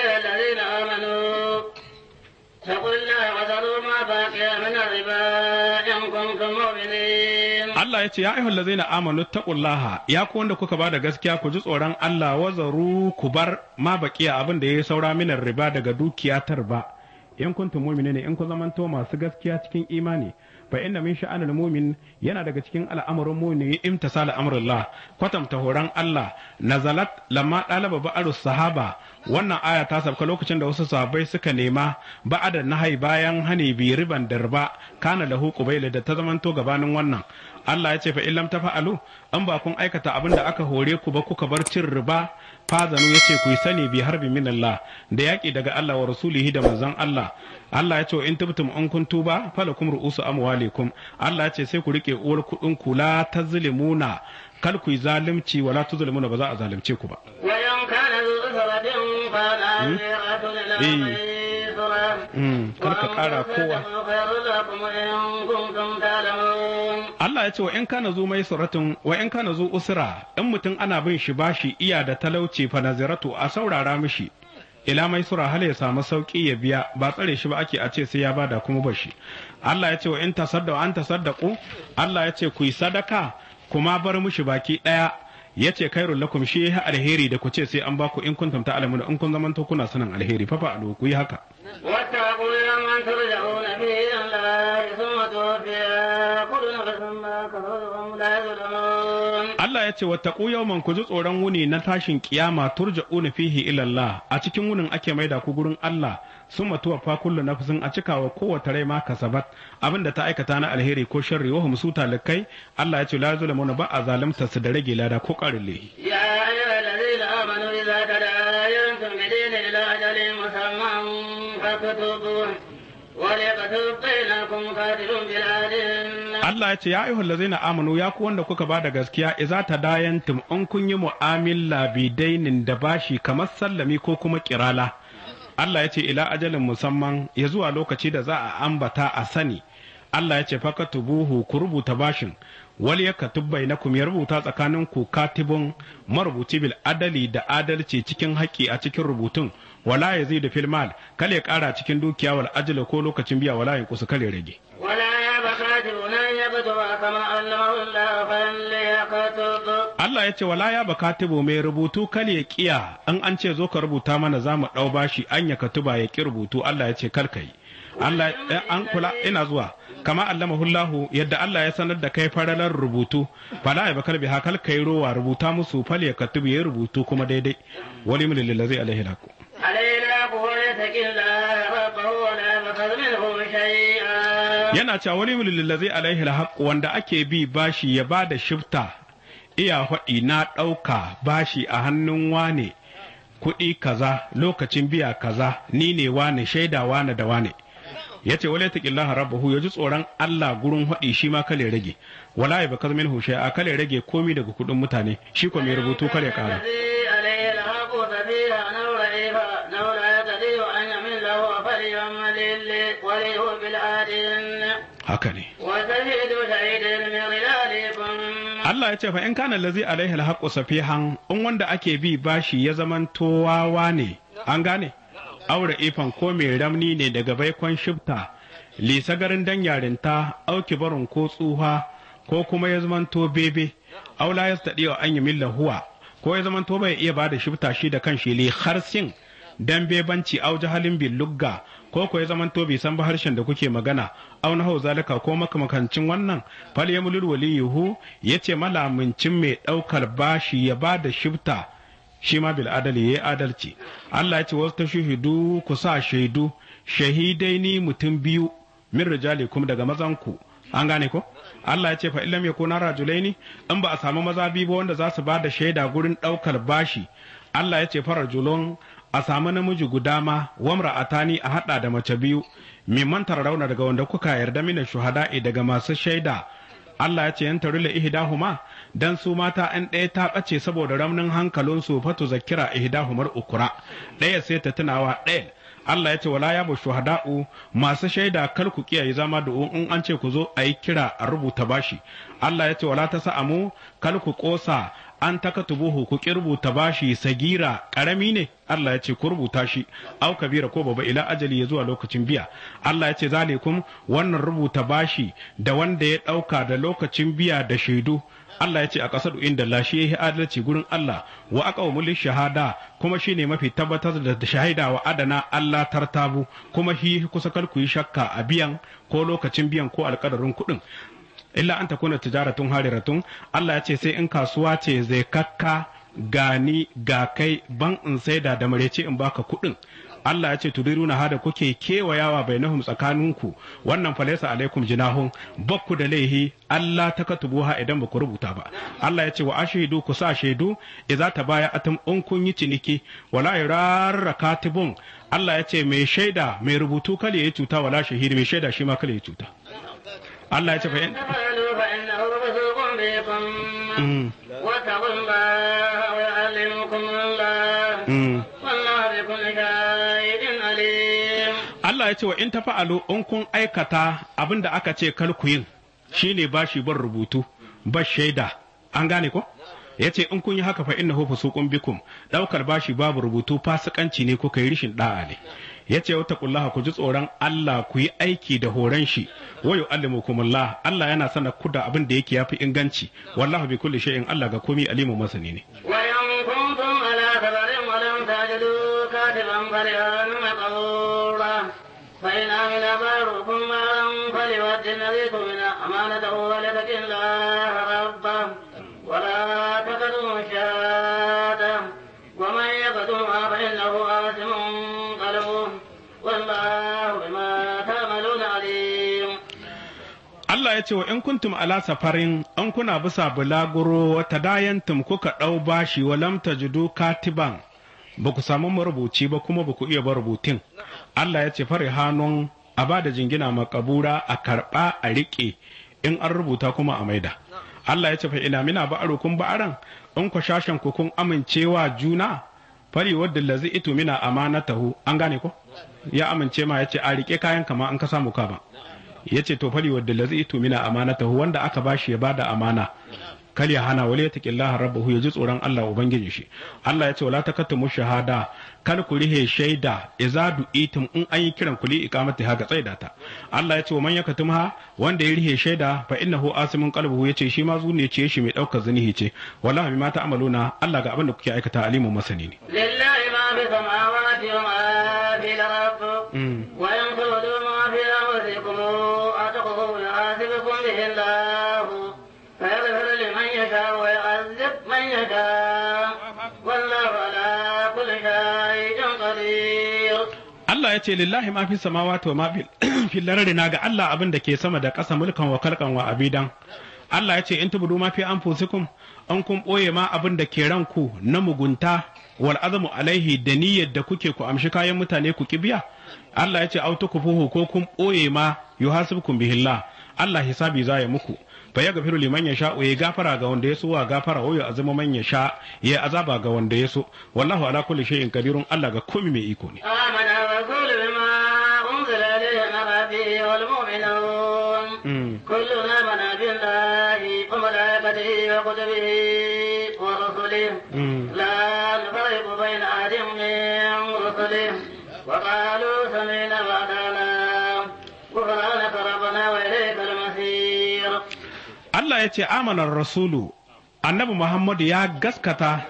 Allah ya ce ya ayyuhal ladzina amanu taqullaha ya ku wanda kuka bada gaskiya ku ji tsoron Allah wazaru ku bar ma baqiya abin da yayi saura minar riba daga dukiya tarba in kuntum mu'minina in ku zamanto masu gaskiya cikin imani fa inna min sha'anil mu'min yana daga cikin al'amuran mu'mini imtisal amrullah kwatamta horan Allah nazalat lamma dalaba ba'arus sahaba wannan aya ta sabka lokacin da wasu sahabbai suka nema ba'ada nahai bayan hani bi riban darba kana lahu qubayla da ta zamanto gabanin wannan Allah ya ce fa illam tafa'alu an ba kun aikata abin da aka hore ku ba kuka bar cin riba fazanu ya ce ku yi sani bi harbi min Allah da yaƙi daga Allah wa rasulihi da manzon Allah Allah ya ce in tubtum an kun tuba falakum ru'usu amwalikum Allah ya ce sai ku rike uwar kuɗin ku la tazlimuna kal ku yi zalunci wala tuzlimuna ba za a zalunce ku ba wayan kana zuwa kar ka kara kowa Allah ya ce wa in kana zu mai suratun wa in kana zu usra in mutum ana bin shi bashi iya da talauci fa naziratu a saurara mishi ila mai sura hal ya samu sauki ya biya ba tsare shi ba ake a ce sai ya bada kuma bashi Allah ya ce wa in tasadda an tasaddaqu Allah ya ce ku yi sadaka kuma bar mishi baki daya ya ce kairun lakum shi ya alheri da ku ce sai an baku in kuntum ta'lamuna in kun zamanto kuna sanin alheri fa fa ku yi haka واتقوا يوما ترجعون فيه الى الله ثم توفي كل نفس ما كسبت وهم لا يظلمون Allah ya ce wattaqu yawman ku ji tsoron wuni na tashin kiyama turja'una fihi ila Allah a cikin wunin ake maida ku gurin Allah summa tuwaffa kullu nafsin a cikawa kowace rai ma kasabat abinda ta aikata na alheri ko sharri wa hum su talakai Allah ya ce la zulmuna ba a zalimta su da rage lada ko karin lehi يا أيها الذين آمنوا إذا تداينتم وليكتب وليكتب بينكم كاتب بالعدل. Allah ya ce ya ayyuhal ladzina amanu ya ku wanda kuka bada gaskiya idza tadayantum in kun yi mu'amala bidainin da bashi kamar sallami ko kuma kirala. Allah ya ce ila ajalin musamman ya zuwa lokaci da za a ambata a sani. Allah ya ce fakatubuhu ku rubuta bashin wal yakatub bainakum ya rubuta tsakanin ku katibun marubuci bil adali da adalci cikin haƙƙi a cikin rubutun wala yazidu fil mal kale ya ƙara cikin dukiya wal ajla ko lokacin biya wala yanqusu kale rage. Allah ya ce wala ya bakatibu mai rubutu kale ya kiya an an ce zo ka rubuta mana za mu ɗau bashi an ya katuba ya ki rubutu Allah ya ce kalkai. Allah an kula ina zuwa kama allamahullahu yadda Allah ya sanar da kai faralar rubutu fala ya bakal biha kal kai rowa rubuta musu fal ya katubu ya rubutu kuma daidai wali min lillazi alaihi laku yana cewa wali min lillazi alaihi alhaq wanda ake bi bashi ya bada shifta iya faɗi na ɗauka bashi a hannun wane kuɗi kaza lokacin biya kaza ni ne wane shaida wane da wane ya ce wale taƙillaha rabbahu ya ji tsoron Allah gurin haɗi shi ma kale rage wala ya bakar min hushe a kale rage komi daga kuɗin mutane shi ko mai rubutu kale ƙara haka ne Allah ya ce fa in kana lazi alaihi alhaqu safihan in wanda ake bi bashi ya zaman towawa ne an gane aure ifan ko mai ramni ne daga baikon shifta lisa garin dan yarinta auki barin ko tsuha ko kuma ya zamanto bebe aula ya stadi wa an yi huwa ko ya zamanto bai iya bada shifta shi da kanshi li harsin dan bebanci au jahalin bil lugga ko ko ya zamanto bai san ba harshen da kuke magana au na hau zalika ko makamakancin wannan fal yamlul waliyuhu yace malamincin mai daukar bashi ya bada shifta shi ma bil adali yayi adalci Allah ya ce wasu ta shahidu ku sa shaidu shahidai ni mutum biyu min rijalikum daga mazanku an gane ko Allah ya ce fa illam yakuna rajulaini in ba a samu maza biyu ba wanda za su ba da shaida gurin daukar bashi Allah ya ce farajulun a samu namiji guda ma wamra atani a hada da mace biyu mimman rauna daga wanda kuka yarda mina shuhada'i daga masu shaida Allah ya ce yan tarula ihdahuma dan su mata an ɗaya ta ɓace saboda ramnin hankalinsu fatu zakira ihdahumar ukura ɗaya sai ta tunawa ɗaya Allah ya ce wala ya bu shuhada'u masu shaida kar ku kiyaye zama da in an ce ku zo a yi kira a rubuta bashi Allah ya ce wala ta sa'amu kar ku kosa an takatubuhu ku ki rubuta bashi sagira karami ne Allah ya ce ku rubuta shi au kabira ko baba ila ajali ya zuwa lokacin biya Allah ya ce zalikum wannan rubuta bashi da wanda ya dauka da lokacin biya da shaidu Allah ya ce a kasar inda Allah shi yayi adalci gurin Allah wa aqawmul shahada kuma shine mafi tabbatar da shahida wa adana Allah tartabu kuma shi kusa kar ku yi shakka a biyan ko lokacin biyan ko alƙadarin kuɗin illa an takuna tijaratun hariratun Allah ya ce sai in kasuwa ce zai kakka gani ga kai ban in saida da marece in baka kuɗin Allah ya ce tudiruna hada kuke kewayawa bainahum tsakaninku wannan falaisa alaikum jinahun bakku da laihi Allah ta katubuha idan baku rubuta ba Allah ya ce wa ashidu ku sa shaidu idza tabaya atum in kun yi ciniki wala yararra katibun Allah ya ce mai shaida mai rubutu kale ya cuta wala shahidi mai shaida shi ma kale ya cuta Allah ya ce fa'in Allah ya ce wa in ta fa'alu in kun aikata abinda aka ce kalku yin shine bashi bar rubutu ba shaida an gane ko yace in kun yi haka fa innahu fusuqun bikum daukar bashi babu rubutu fasikanci ne ko kai rishin da'a ne yace wata kullaha ku ji tsoron Allah ku yi aiki da horon shi wa yu'allimukumullah Allah yana sanar ku da abin da yake yafi inganci wallahu bi kulli shay'in Allah ga komai alimu masani ne wa in kuntum ala sabarin wa lam tajidu katiban farihan maqura fa in amila ba'dukum ma'an faliwaddi nadhiku min amanatahu wa lataqillaha rabbahu wa la taqadu shahada wa man yaqduha fa innahu asimun Allah ya ce wa in kuntum ala safarin an kuna bisa bulaguro wata dayantum kuka ɗau bashi wa lam tajidu katiban ba ku samu marubuci ba kuma ba ku iya ba rubutun Allah ya ce fari hannun a ba da jingina makabura a karɓa a riƙe in an rubuta kuma a maida. Allah ya ce fa ina mina ba'arukum ba'aran in ku shashen ku kun amincewa juna fari wadda lazi ito mina amanatahu an gane ko ya amince ma yace a rike kayan kama an ka samu ka ba yace to fari wadda lazi ito mina amanatahu wanda aka bashi ya bada amana kal ya hana wala yattaqillaha rabbahu yaji tsoron Allah ubangiji shi. Allah ya ce wala takatumu shahada kal ku rihe shaida idza du'itum in an yi kiran ku li iqamati ha ga tsaida ta. Allah ya ce wa man yakatumha wanda ya rihe shaida fa innahu asimun qalbuhu yace shi ma zune ce shi mai daukar zanihi ce wallahi bima ta'maluna Allah ga abin da kuke aikata alimun masani ne. lillahi ma fi samawati wa ma fi al-ard wa in tudu ma fi anfusikum ataqu yu'adhibukum bihi Allah فيغفر لمن يشاء ويعذب من يشاء والله على كل شيء قدير. Allah ya ce lillahi ma fi samawati wa ma fil ardi na ga Allah abin da ke sama da ƙasa mulkan wa kalkan wa abidan. Allah ya ce in tubudu ma fi anfusikum an kun boye ma abin da ke ranku na mugunta wal azmu alaihi da niyyar da kuke ku amshi kayan mutane ku kibiya. Allah ya ce autukufuhu ko kun boye ma yuhasibukum bihillah Allah hisabi za ya muku. fa ya gafiru liman ya sha ya gafara ga wanda ya so wa gafara wa ya azama man ya sha ya azaba ga wanda ya so wallahu ala kulli shay'in qadirun Allah ga komai mai iko ne. amana rasul bima unzila ilayhi min rabbihi wal mu'minun kullun amana billahi wa malaikatihi wa kutubihi wa rusulihi la nufarriqu bayna ahadin min rusulihi wa qalu sami'na wa ata'na ghufranaka rabbana wa ilaykal masir. Allah ya ce amanar rasulu annabi Muhammadu ya gaskata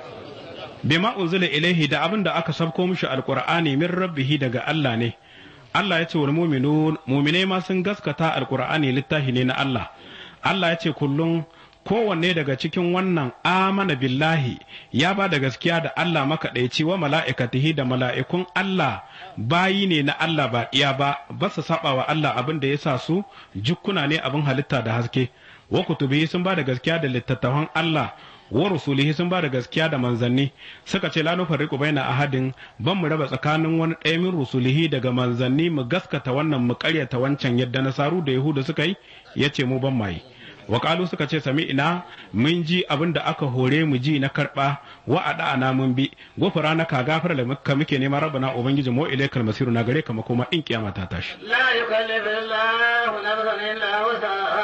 bima unzila ilaihi da abin da aka sabko mishi alqur'ani min rabbihi daga Allah ne. Allah ya ce wal mu'minun mu'minai ma sun gaskata alqur'ani littafi ne na Allah. Allah ya ce kullum kowanne daga cikin wannan amana billahi ya ba da gaskiya da Allah makaɗaici wa mala'ikatihi da mala'ikun Allah bayi ne na Allah ba iya ba ba su saba wa Allah abin da ya sa su jukkuna ne abin halitta da haske. wa kutubihi sun ba da gaskiya da littattafan Allah wa rusulihi sun ba da gaskiya da manzanni suka ce la nufarriqu baina ahadin ban mu raba tsakanin wani ɗaya min rusulihi daga manzanni mu gaskata wannan mu ƙaryata wancan yadda nasaru da yahuda suka yi yace mu ban mai wa qalu suka ce sami ina mun ji abin da aka hore mu ji na karba wa ada'ana mun bi gofara na ka gafara da muka muke nema rabbana ubangiji mu ilaikal masiru na gare ka makoma in kiyama ta tashi la yukallifu Allahu nafsan illa wus'aha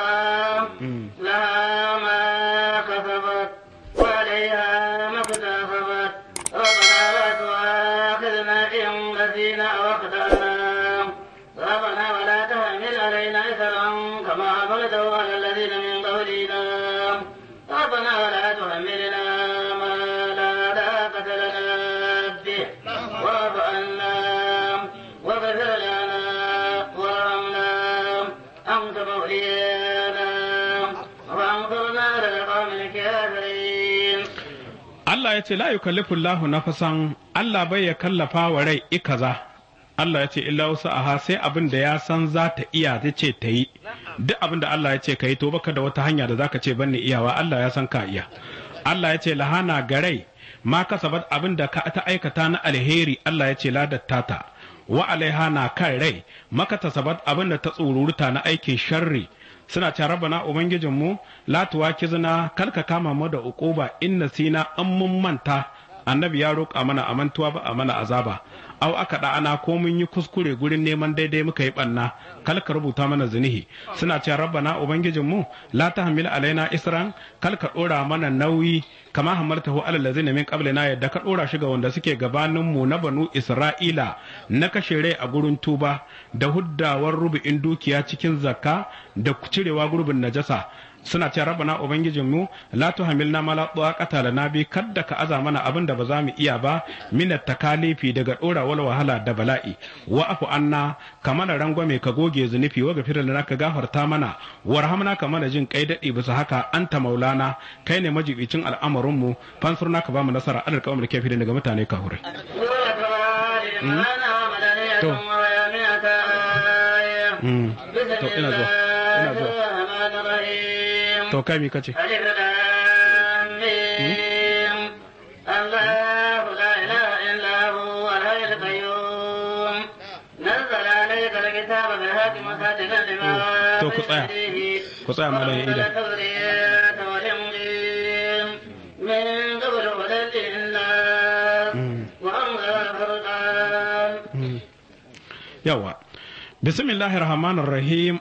laha ma kasabat wa 'alayha ma iktasabat rabbana la tu'akhidhna in nasina aw akhtana rabbana wa la tahmil 'alayna isran kama hamaltahu 'ala alladhina min qablina rabbana wa la tuhammilna ma la taqata lana bih wa'fu 'anna waghfir lana warhamna anta mawlana wansurna 'ala al-qawmi al-kafirin. Allah ya ce la yukallifu Allahu nafsan Allah bai ya kallafa wa rai ikaza Allah ya ce illa wasu aha sai abin da ya san za ta iya ta ce ta yi duk abin da Allah ya ce ka yi to baka da wata hanya da zaka ce banni iyawa Allah ya san ka iya. Allah ya ce lahana garai ma kasabat abin da ka ta aikata na alheri Allah ya ce ladatta ta wa alaiha na kan rai maka tasabat abin da ta tsururuta na aikin sharri suna ce rabbana ubangijinmu la tuwakizna kalka kama mu da uquba inna sina an mun manta annabi ya roƙa mana amantuwa ba a mana azaba au aka da ana ko mun yi kuskure gurin neman daidai muka yi banna kalka rubuta mana zinihi suna ce rabbana ubangijinmu la tahmil alaina isran kalka dora mana nauyi kama hamaltahu alal ladzina min qablina yadda ka dora shi ga wanda suke gabanin mu na banu isra'ila na kashe rai a gurin tuba da huddawar rubu'in dukiya cikin zakka da cirewa gurbin najasa suna ce rabbana ubangijinmu la tuhamilna ma la taqata lana bi kadda ka aza mana abin da ba za mu iya ba min takalifi daga dora wal wahala da bala'i wa afu anna kamar rangwame ka goge zunufi wa gafira lana ka gafarta mana warhamna kamar jin kai dadi bisa haka anta maulana kai ne majibicin al'amarin mu fansurna ka ba mu nasara alal qawmil kafirin daga mutane kafurai to to ina zuwa ina zuwa to kai mi kace الله لا إله إلا هو الحي القيوم ku tsaya ku tsaya malam ida من قبل هدى للناس وأنزل الفرقان yawa bismillahir rahmanir rahim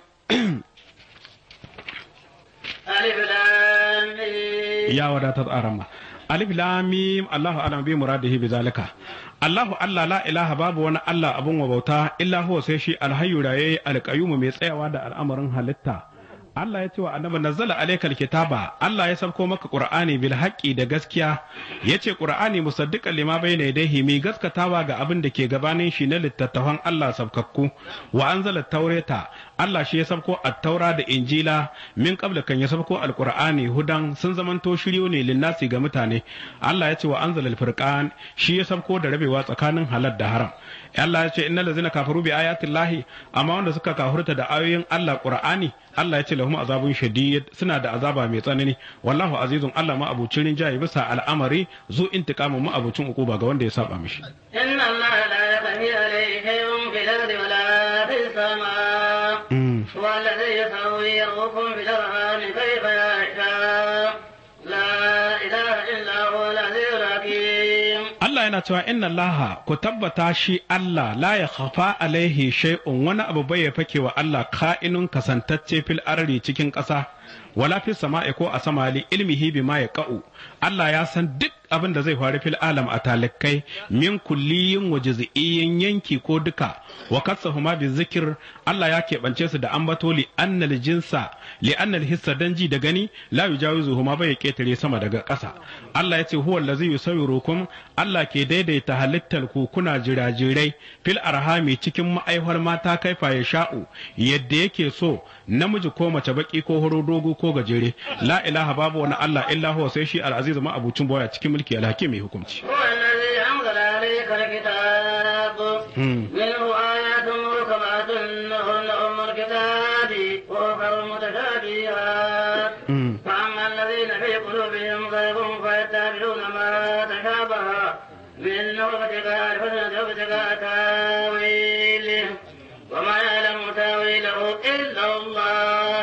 ألف لام ميم ya wadatar arama alif lam mim Allahu alam bi muradihi bi zalika Allahu Allah la ilaha babu wani Allah abun wa bauta illa huwa sai shi alhayyu raye alqayyum mai tsayawa da al'amarin halitta Allah ya ce wa annabi nazzala alaykal kitaba Allah ya sauko maka Qur'ani bil haqqi da gaskiya yace Qur'ani musaddiqan lima bayna yadayhi mi gaskatawa ga abin da ke gabanin shi na littattafan Allah sabkakku wa anzala tawrata Allah shi ya sauko at-taura da injila min qabla kan ya sauko al-Qur'ani hudan sun zamanto shiryo ne linnasi ga mutane Allah ya ce wa anzala al-furqan shi ya sauko da rabewa tsakanin halal da haram Allah ya ce innal ladzina kafaru bi ayati llahi amma wanda suka kafurta da ayoyin Allah Qur'ani Allah ya ce lahum azabun shadid suna da azaba mai tsanani wallahu azizun Allah ma abucin rinjaye bisa al'amari zu intiqamun ma abucin ukuba ga wanda ya saba mishi إن الله لا يخفي عليه شيء في الأرض ولا في السماء هو الذي يصوركم في الأرحام كيف يشاء لا إله إلا هو العزيز الحكيم Allah yana cewa inna Allah ku tabbata shi Allah la ya khafa alaihi shay'un wani abu bai ya fake wa Allah ka'inun kasantacce fil arri cikin ƙasa wala fi sama'i ko a sama li ilmihi bima ya ka'u Allah ya san duk abin da zai faru fil alam a talikai min kulliyin wa juz'iyyin yanki ko duka wa kasahuma bi zikir Allah ya keɓance su da ambato li annal jinsa li annal hissa danji da gani la yujawizuhuma bai ketare sama daga ƙasa Allah ya ce huwa allazi yusawwirukum Allah ke daidaita halittar ku kuna jirajirai fil arhami cikin ma'aihwar mata kaifa ya sha'u yadda yake so namiji ko mace baki ko horo dogo ko gajere la ilaha babu wani Allah illa huwa sai shi al-aziz ma abucin boya cikin mulki al-hakim mai hukunci هو الذي أنزل عليك الكتاب منه آيات محكمات هن أم الكتاب وأخر متشابهات فأما الذين في قلوبهم زيغ فيتبعون ما تشابه منه ابتغاء الحسنة وابتغاء تاويله وما يعلم تاويله إلا الله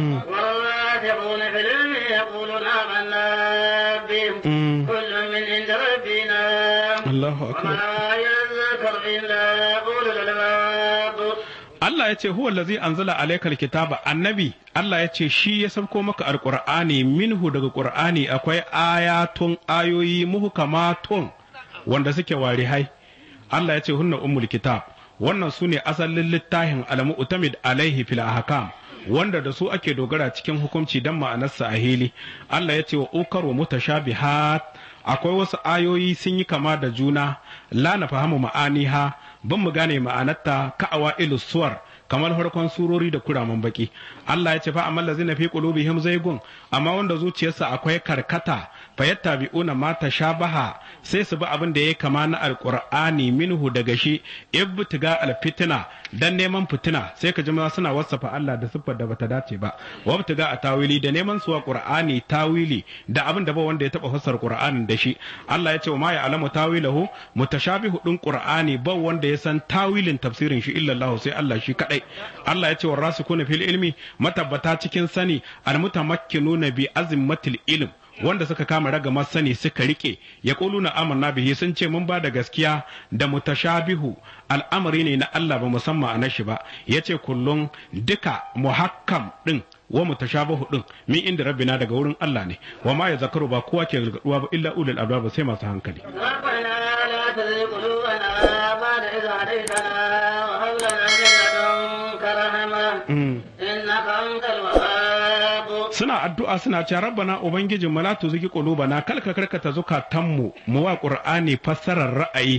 والراسخون في العلم يقولون آمنا به كل من عند ربنا Allahu akbar وما يذكر إلا أولو الألباب Allah ya ce huwa allazi anzala alaykal kitaba annabi Allah ya ce shi ya sauko maka alqur'ani minhu daga qur'ani akwai ayatun ayoyi muhkamatun wanda suke warihai Allah ya ce hunna ummul kitab wannan sune asalin littafin al-mu'tamid alaihi fil ahkam wanda da su ake dogara cikin hukunci dan ma'anarsa a hili Allah ya ce wa ukar wa mutashabihat akwai wasu ayoyi sun yi kama da juna la na fahimu ma'aniha ban mu gane ma'anarta ka'awa ilus suwar kamar farkon surori da kuraman baki Allah ya ce fa amal lazina fi qulubihim zaygun amma wanda zuciyarsa akwai karkata fayattabi'una ma tashabaha sai su bi abin da ya kama na alqur'ani minhu daga shi ibtiga alfitna dan neman fitina sai ka ji ma suna wasafa Allah da siffar da bata dace ba wabtiga a tawili da neman suwa qur'ani tawili da abin da ba wanda ya taba fassara qur'anin da shi Allah ya ce wa ma ya'lamu tawilahu mutashabihu din qur'ani ba wanda ya san tawilin tafsirin shi illa Allah sai Allah shi kadai Allah ya ce wa rasikuna fil ilmi matabbata cikin sani almutamakkinuna bi azmatil ilm wanda suka kama ragamar sani suka rike ya na amanna bihi sun ce mun ba da gaskiya da mutashabihu al'amari ne na Allah ba musamman a shi ba yace kullun duka muhakkam din wa mutashabihu din min inda rabbina daga wurin Allah ne wa ma ya zakaru ba kowa ke gargaduwa ba illa ulul albab sai masu hankali ربنا لا تزغ قلوبنا بعد إذ هديتنا وهب لنا من لدنك رحمة إنك أنت الوهاب suna addu'a suna cewa rabbana ubangijin mu la tuziki qulubana kalka karkata zukatanmu mu wa qur'ani fassarar ra'ayi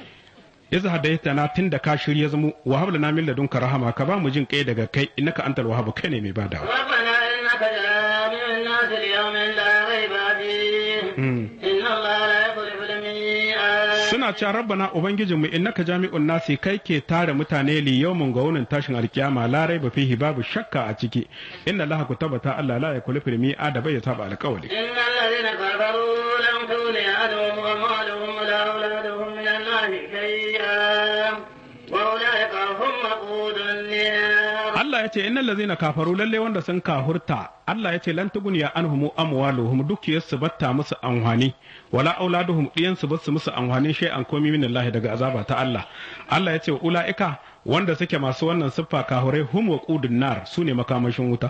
iz hadaitana tunda ka shirye zamu wa hab lana min ladunka rahama ka ba mu jin kai daga kai innaka antal wahhab kai ne mai badawa ربنا إنك جامع الناس ليوم لا ريب فيه إن الله لا يخلف الميعاد suna cewa rabbana ubangijin mu innaka jami'un nasi kai ke tare mutane li yawmun ga wunin tashin alkiyama la raiba fihi babu shakka a ciki inna allaha kutabata allah la yakhlifu al-mi'ad bai saba alqawli إن الذين كفروا لم تغني عنهم أموالهم ولا أولادهم من الله شيئا وأولئك هم وقود النار Allah Allah ya ce innal ladzina kafaru lalle wanda sun kahurta Allah ya ce lan tuguniya anhum amwaluhum dukiyarsu batta musu anhwani wala auladuhum diyansu basu musu anhwani shay an komi min Allah daga azaba ta Allah Allah ya ce ulaika wanda suke masu wannan siffa kahurai hum wa qudun nar sune makamashin wuta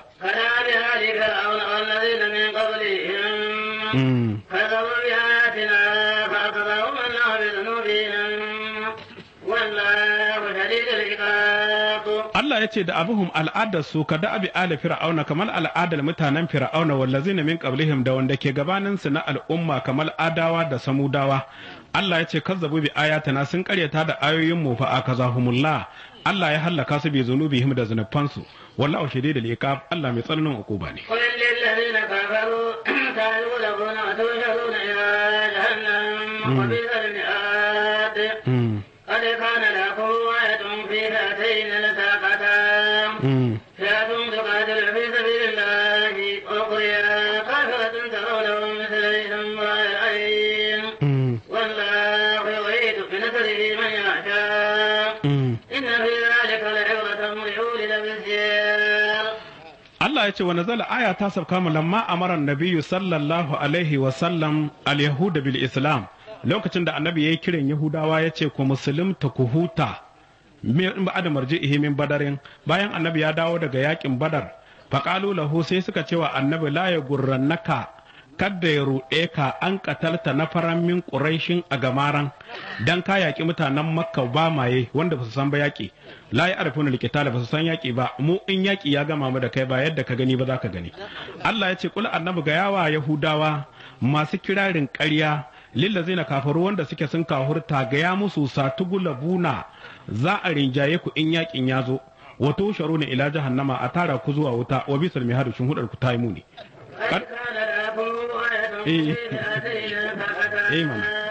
كذبوا بآياتنا فأخذهم الله بذنوبهم والله شديد العقاب. Allah ya ce da abuhum al'adar su ka da abi ala fir'auna kamar al'adar mutanen fir'auna wallazina min qablihim da wanda ke gabanin su na al'umma kamar adawa da samudawa. Allah ya ce kazzabu bi ayatina sun karyata da ayoyin mu fa akazahumullah. Allah ya hallaka su bi zunubihim da zunubansu wallahu shadidul iqab Allah mai tsananin hukuma ne. قل للذين كفروا تعلمون وتوشرون إلى جهنم وبئس المهاد. قد كان لكم آية في فئتين التقتا فئة تقاتل في سبيل الله وأخرى كافرة ترونهم مثلهم رأي العين والله يغيث بنصره من يشاء إن في ذلك لعبرة لأولي الأبصار. Allah ya ce wa nazala aya ta sabka mu lamma amara nabiyyu sallallahu alaihi wa sallam al yahuda bil islam lokacin da annabi yayi kiran yahudawa ya ce ku musulunta ku huta min ba'da marji'ihi min badarin bayan annabi ya dawo daga yakin badar faqalu lahu sai suka ce wa annabi la ya gurrannaka kadda ya ruɗe ka an katalta na faran min quraishin a gamaran dan ka yaki mutanen makka ba maye wanda ba su san ba yaki la ya arfuna likitala ba su san yaki ba mu in yaki ya gama mu da kai ba yadda ka gani ba za ka gani Allah ya ce kula annabi ga yawa yahudawa masu kirarin ƙarya lillazina kafaru wanda suke sun kahurta ga ya musu satugulabuna za a rinjaye ku in yakin ya zo wato sharuna ila jahannama a tara ku zuwa wuta wa bisal mihadu shin hudar ku tayi muni قد كان لكم آية في فئتين التقتا